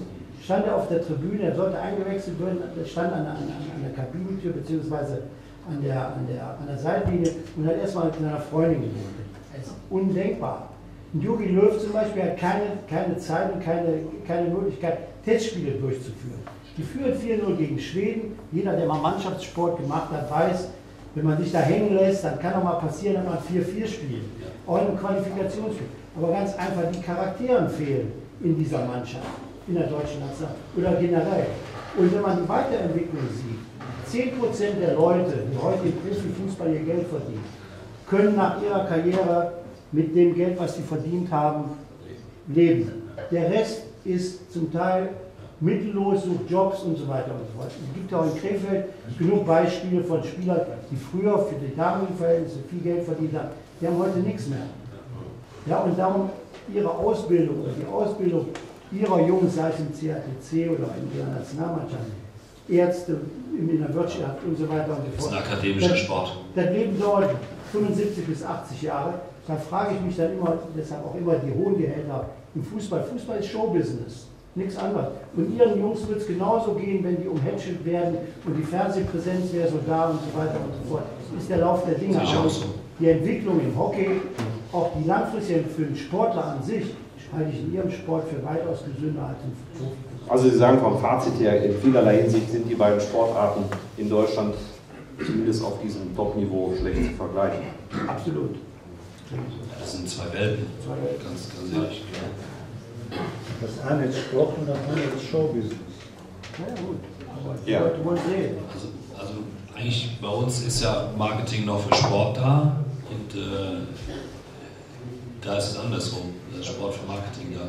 Speaker 13: stand er auf der Tribüne, er sollte eingewechselt werden, er stand an, an, an der Kabinentür bzw. An der, an, der, an der Seitenlinie und hat erstmal mit seiner Freundin gewohnt. Das ist undenkbar. Und Jogi Löw zum Beispiel hat keine, keine Zeit und keine, keine Möglichkeit, Testspiele durchzuführen. Die führen vier null gegen Schweden. Jeder, der mal Mannschaftssport gemacht hat, weiß, wenn man sich da hängen lässt, dann kann auch mal passieren, dass man vier vier spielt. Auch in einem Qualifikationsspiel. Aber ganz einfach, die Charaktere fehlen in dieser Mannschaft, in der deutschen National oder generell. Und wenn man die Weiterentwicklung sieht, zehn Prozent der Leute, die heute im Profifußball ihr Geld verdienen, können nach ihrer Karriere mit dem Geld, was sie verdient haben, leben. Der Rest ist zum Teil mittellos, sucht Jobs und so weiter und so fort. Es gibt auch in Krefeld genug Beispiele von Spielern, die früher für die damaligen Verhältnisse viel Geld verdient haben. Die haben heute nichts mehr. Ja, und darum ihre Ausbildung oder die Ausbildung ihrer Jungs, sei es im C A T C oder in ihrer Nationalmannschaft, Ärzte in der Wirtschaft und so weiter und so fort.
Speaker 6: Das ist ein akademischer
Speaker 13: das,
Speaker 6: Sport.
Speaker 13: Das Leben dauert fünfundsiebzig bis achtzig Jahre. Da frage ich mich dann immer, deshalb auch immer die hohen Gehälter im Fußball. Fußball ist Showbusiness, nichts anderes. Und ihren Jungs wird es genauso gehen, wenn die umhätschelt werden und die Fernsehpräsenz wäre so da und so weiter und so fort. Das ist der Lauf der Dinge.
Speaker 6: Auch so.
Speaker 13: Die Entwicklung im Hockey, auch die langfristige für den Sportler an sich, halte ich in ihrem Sport für weitaus gesünder als im Profi.
Speaker 7: Also Sie sagen vom Fazit her, in vielerlei Hinsicht sind die beiden Sportarten in Deutschland zumindest auf diesem Top-Niveau schlecht zu vergleichen.
Speaker 13: Absolut.
Speaker 6: Das sind zwei Welten, ganz, ganz ehrlich.
Speaker 1: Das eine ist Sport und das andere ist Showbusiness.
Speaker 13: Ja, gut. Aber die
Speaker 7: Ja.
Speaker 13: Leute wollen sehen.
Speaker 6: Also, also eigentlich bei uns ist ja Marketing noch für Sport da und äh, da ist es andersrum. Da ist Sport für Marketing da.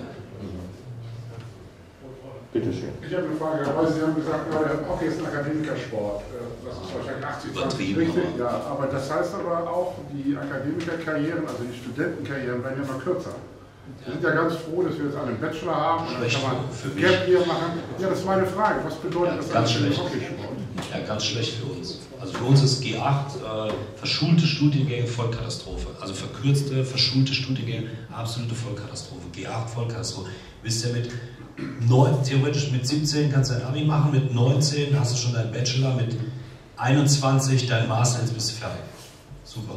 Speaker 7: Bitte schön.
Speaker 8: Ich habe eine Frage, weil Sie haben gesagt, Hockey ist ein Akademikersport. Das ist wahrscheinlich achtzig zwanzig richtig. Ja, aber das heißt aber auch, die Akademikerkarrieren, also die Studentenkarrieren, werden ja mal kürzer. Wir sind ja ganz froh, dass wir jetzt alle einen Bachelor haben. Und dann kann man Gap Year machen. Ja, das ist meine Frage. Was bedeutet
Speaker 6: Ja,
Speaker 8: das
Speaker 6: ganz
Speaker 8: eigentlich für den
Speaker 6: schlecht.
Speaker 8: Hockeysport?
Speaker 6: Ja, ganz schlecht für uns. Also für uns ist G acht äh, verschulte Studiengänge Vollkatastrophe. Also verkürzte, verschulte Studiengänge, absolute Vollkatastrophe. G acht Vollkatastrophe. Wisst ihr, mit neun, theoretisch mit siebzehn kannst du dein Abi machen, mit neunzehn hast du schon deinen Bachelor, mit einundzwanzig dein Master, jetzt bist du fertig. Super.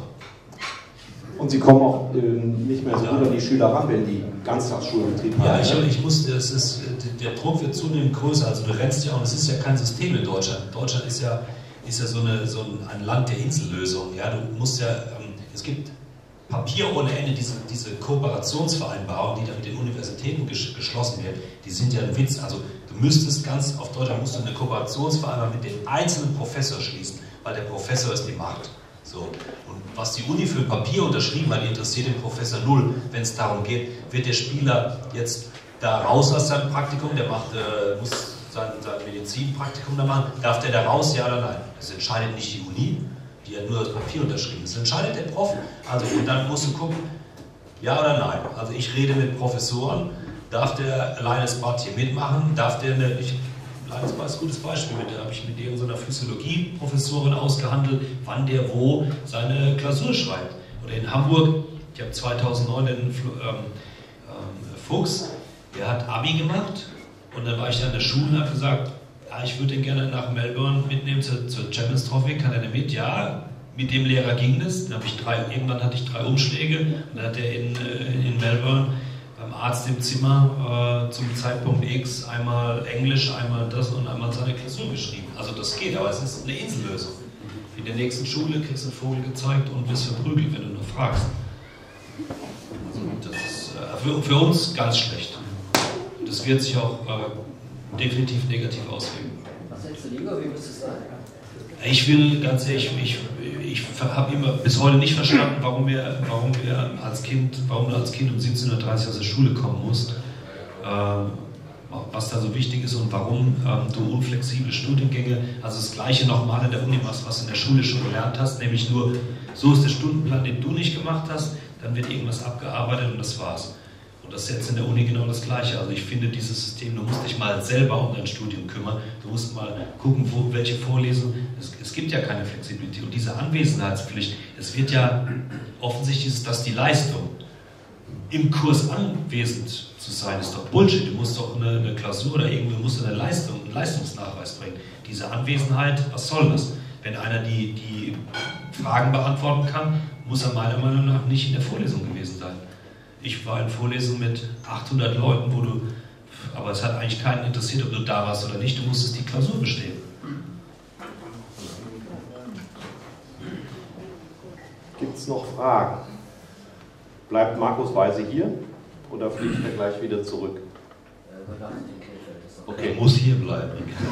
Speaker 7: Und Sie kommen auch äh, nicht mehr so gut an die Schüler ran, wenn die Ganztagsschulbetrieb haben.
Speaker 6: Ja, ich, ich muss, es ist, der Druck wird zunehmend größer. Also du rennst ja, und es ist ja kein System in Deutschland. Deutschland ist ja, ist ja so, eine, so ein Land der Insellösung. Ja, du musst ja, ähm, es gibt Papier ohne Ende, diese, diese Kooperationsvereinbarungen, die da mit den Universitäten ges geschlossen werden, die sind ja ein Witz. Also du müsstest ganz, auf Deutschland musst du eine Kooperationsvereinbarung mit dem einzelnen Professor schließen, weil der Professor ist die Macht. So. Und was die Uni für ein Papier unterschrieben hat, interessiert den Professor null. Wenn es darum geht, wird der Spieler jetzt da raus aus seinem Praktikum, der macht, äh, muss sein, sein Medizinpraktikum da machen, darf der da raus, ja oder nein? Das entscheidet nicht die Uni, die hat nur das Papier unterschrieben. Das entscheidet der Prof. Also, und dann musst du gucken, ja oder nein. Also ich rede mit Professoren, darf der Linus Butt hier mitmachen, darf der eine, ich, Linus Butt ist ein gutes Beispiel, da habe ich mit irgendeiner Physiologie-Professorin ausgehandelt, wann der wo seine Klausur schreibt. Oder in Hamburg, ich habe zweitausendneun den ähm, ähm, Fuchs, der hat Abi gemacht und dann war ich an der Schule und habe gesagt, ja, ich würde den gerne nach Melbourne mitnehmen zur, zur Champions Trophy, kann er denn mit? Ja, mit dem Lehrer ging das. Dann habe ich drei, irgendwann hatte ich drei Umschläge und dann hat er in, in Melbourne beim Arzt im Zimmer äh, zum Zeitpunkt X einmal Englisch, einmal das und einmal seine Klausur geschrieben. Also das geht, aber es ist eine Insellösung. In der nächsten Schule kriegst du einen Vogel gezeigt und wirst verprügelt, wenn du nur fragst. Also das ist äh, für, für uns ganz schlecht. Und das wird sich auch äh, definitiv negativ auswirken.
Speaker 10: Was hältst du lieber? Wie müsste es sein?
Speaker 6: Ich will, ganz ehrlich, ich, ich habe immer bis heute nicht verstanden, warum wir, warum wir als Kind, warum du als Kind um siebzehn Uhr dreißig aus der Schule kommen musst, äh, was da so wichtig ist und warum ähm, du unflexible Studiengänge, also das Gleiche nochmal in der Uni machst, was du in der Schule schon gelernt hast, nämlich nur, so ist der Stundenplan, den du nicht gemacht hast, dann wird irgendwas abgearbeitet und das war's. Und das ist jetzt in der Uni genau das Gleiche. Also ich finde dieses System, du musst dich mal selber um dein Studium kümmern, du musst mal gucken, wo, welche Vorlesungen, es, es gibt ja keine Flexibilität. Und diese Anwesenheitspflicht, es wird ja offensichtlich, ist das die Leistung. im Kurs anwesend zu sein, ist doch Bullshit. Du musst doch eine, eine Klausur oder irgendwie musst du eine Leistung, einen Leistungsnachweis bringen. Diese Anwesenheit, was soll das? Wenn einer die, die Fragen beantworten kann, muss er meiner Meinung nach nicht in der Vorlesung gewesen sein. Ich war in Vorlesungen mit achthundert Leuten, wo du, aber es hat eigentlich keinen interessiert, ob du da warst oder nicht, du musstest die Klausur bestehen.
Speaker 7: Gibt es noch Fragen? Bleibt Markus Weise hier oder fliegt er gleich wieder zurück?
Speaker 6: Okay, muss hier bleiben.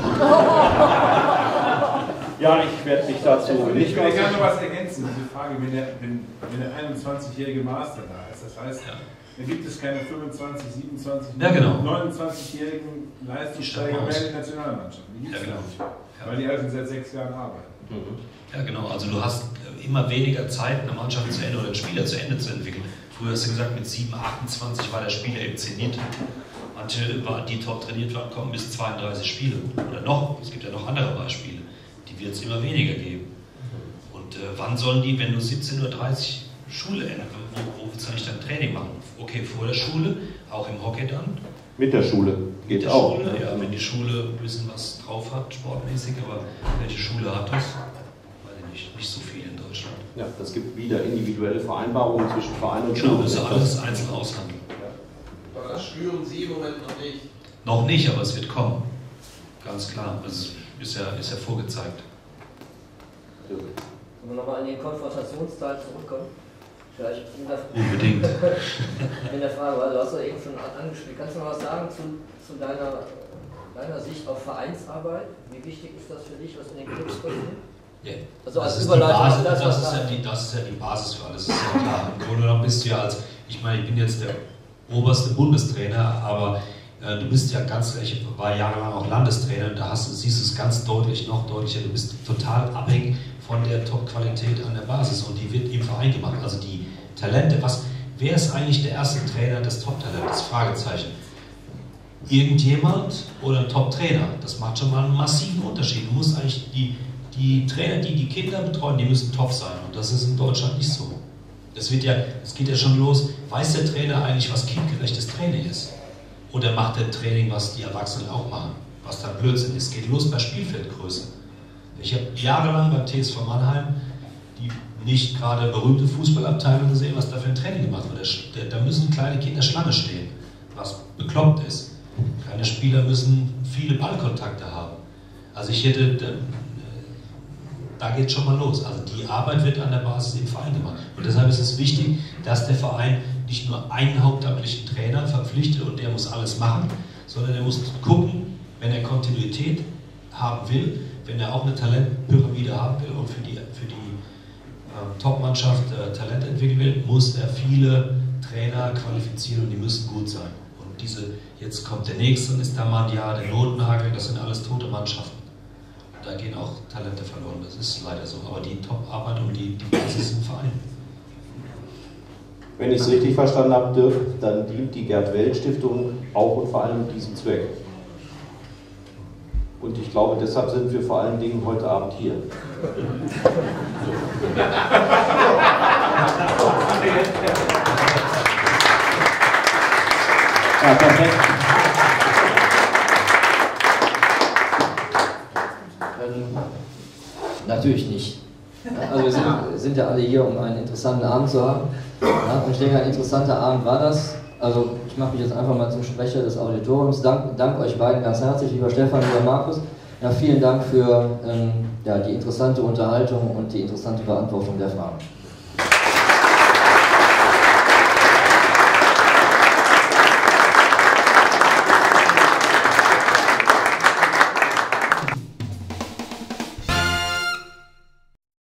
Speaker 7: Ja, ich werde dich dazu nicht.
Speaker 14: Ich will gerne noch was ergänzen. Diese Frage, wenn der, wenn, wenn der einundzwanzigjährige Master da ist, das heißt, ja. dann gibt es keine fünfundzwanzig, siebenundzwanzig,
Speaker 6: ja, genau.
Speaker 14: neunundzwanzigjährigen Leistungsträger mehr in der Nationalmannschaft. Die gibt es ja, genau. nicht, ja. weil die alle schon seit sechs Jahren arbeiten.
Speaker 6: Mhm. Ja, genau. Also du hast immer weniger Zeit, eine Mannschaft zu Ende oder einen Spieler zu Ende zu entwickeln. Früher hast du gesagt, mit sieben, achtundzwanzig war der Spieler eben zenit. Manche, die top trainiert waren, kommen bis zweiunddreißig Spiele. Oder noch, es gibt ja noch andere Beispiele. Die wird es immer weniger geben. Und äh, wann sollen die, wenn du siebzehn Uhr dreißig Schule endet, wo, wo willst du nicht dein Training machen? Okay, vor der Schule, auch im Hockey dann.
Speaker 7: Mit der Schule geht
Speaker 6: Mit der
Speaker 7: auch.
Speaker 6: Schule, ja, wenn die Schule ein bisschen was drauf hat, sportmäßig, aber welche Schule hat das? Weiß ich nicht, nicht so viel in Deutschland.
Speaker 7: Ja, es gibt wieder individuelle Vereinbarungen zwischen Verein und
Speaker 6: Schule.
Speaker 7: Schule.
Speaker 6: Das ist alles einzeln aushandeln.
Speaker 15: Aber das spüren Sie im Moment noch nicht?
Speaker 6: Noch nicht, aber es wird kommen. Ganz klar. Das ist ja, ist ja vorgezeigt.
Speaker 10: Sollen wir nochmal an den Konfrontationsteil zurückkommen? Vielleicht in der,
Speaker 6: Unbedingt.
Speaker 10: in der Frage, weil du hast ja eben schon angespielt. Kannst du noch was sagen zu, zu deiner, deiner Sicht auf Vereinsarbeit? Wie wichtig ist das für dich, was in den Clubs passiert?
Speaker 6: Ja.
Speaker 10: Also als
Speaker 6: das, ist
Speaker 10: Überleitung
Speaker 6: Basis,
Speaker 10: das,
Speaker 6: das, ist ja die, das ist ja die Basis für alles. Das ist ja klar. Im Grunde genommen bist du ja als, ich meine, ich bin jetzt der oberste Bundestrainer, aber äh, du bist ja ganz, ich war jahrelang auch Landestrainer und da hast, siehst du es ganz deutlich, noch deutlicher, du bist total abhängig von der Top-Qualität an der Basis und die wird im Verein gemacht. Also die Talente, was, wer ist eigentlich der erste Trainer des Top-Talentes? Fragezeichen. Irgendjemand oder ein Top-Trainer? Das macht schon mal einen massiven Unterschied. Du musst eigentlich die, die Trainer, die die Kinder betreuen, die müssen top sein und das ist in Deutschland nicht so. Das wird ja, das geht ja schon los. Weiß der Trainer eigentlich, was kindgerechtes Training ist? Oder macht der Training, was die Erwachsenen auch machen? Was da Blödsinn ist. Es geht los bei Spielfeldgröße. Ich habe jahrelang beim T S V Mannheim die nicht gerade berühmte Fußballabteilung gesehen, was da für ein Training gemacht wird. Da müssen kleine Kinder Schlange stehen, was bekloppt ist. Kleine Spieler müssen viele Ballkontakte haben. Also ich hätte, da, da geht es schon mal los. Also die Arbeit wird an der Basis im Verein gemacht. Und deshalb ist es wichtig, dass der Verein nicht nur einen hauptamtlichen Trainer verpflichtet und der muss alles machen, sondern er muss gucken, wenn er Kontinuität haben will, wenn er auch eine Talentpyramide haben will und für die, für die äh, Top-Mannschaft äh, Talent entwickeln will, muss er viele Trainer qualifizieren und die müssen gut sein. Und diese, jetzt kommt der nächste und ist der Mandia, der Notnagel, das sind alles tote Mannschaften. Und da gehen auch Talente verloren, das ist leider so. Aber die Top-Arbeit und die, die Basis im Verein.
Speaker 7: Wenn ich es richtig verstanden habe, Dirk, dann dient die Gerd-Welt-Stiftung auch und vor allem diesem Zweck. Und ich glaube, deshalb sind wir vor allen Dingen heute Abend hier. Ja, perfekt.
Speaker 10: Ähm, natürlich nicht. Also wir sind, sind ja alle hier, um einen interessanten Abend zu haben. Ja, und ich denke, ein interessanter Abend war das. Also ich mache mich jetzt einfach mal zum Sprecher des Auditoriums. Dank, dank euch beiden ganz herzlich, lieber Stefan, lieber Markus. Ja, vielen Dank für ähm, ja, die interessante Unterhaltung und die interessante Beantwortung der Fragen.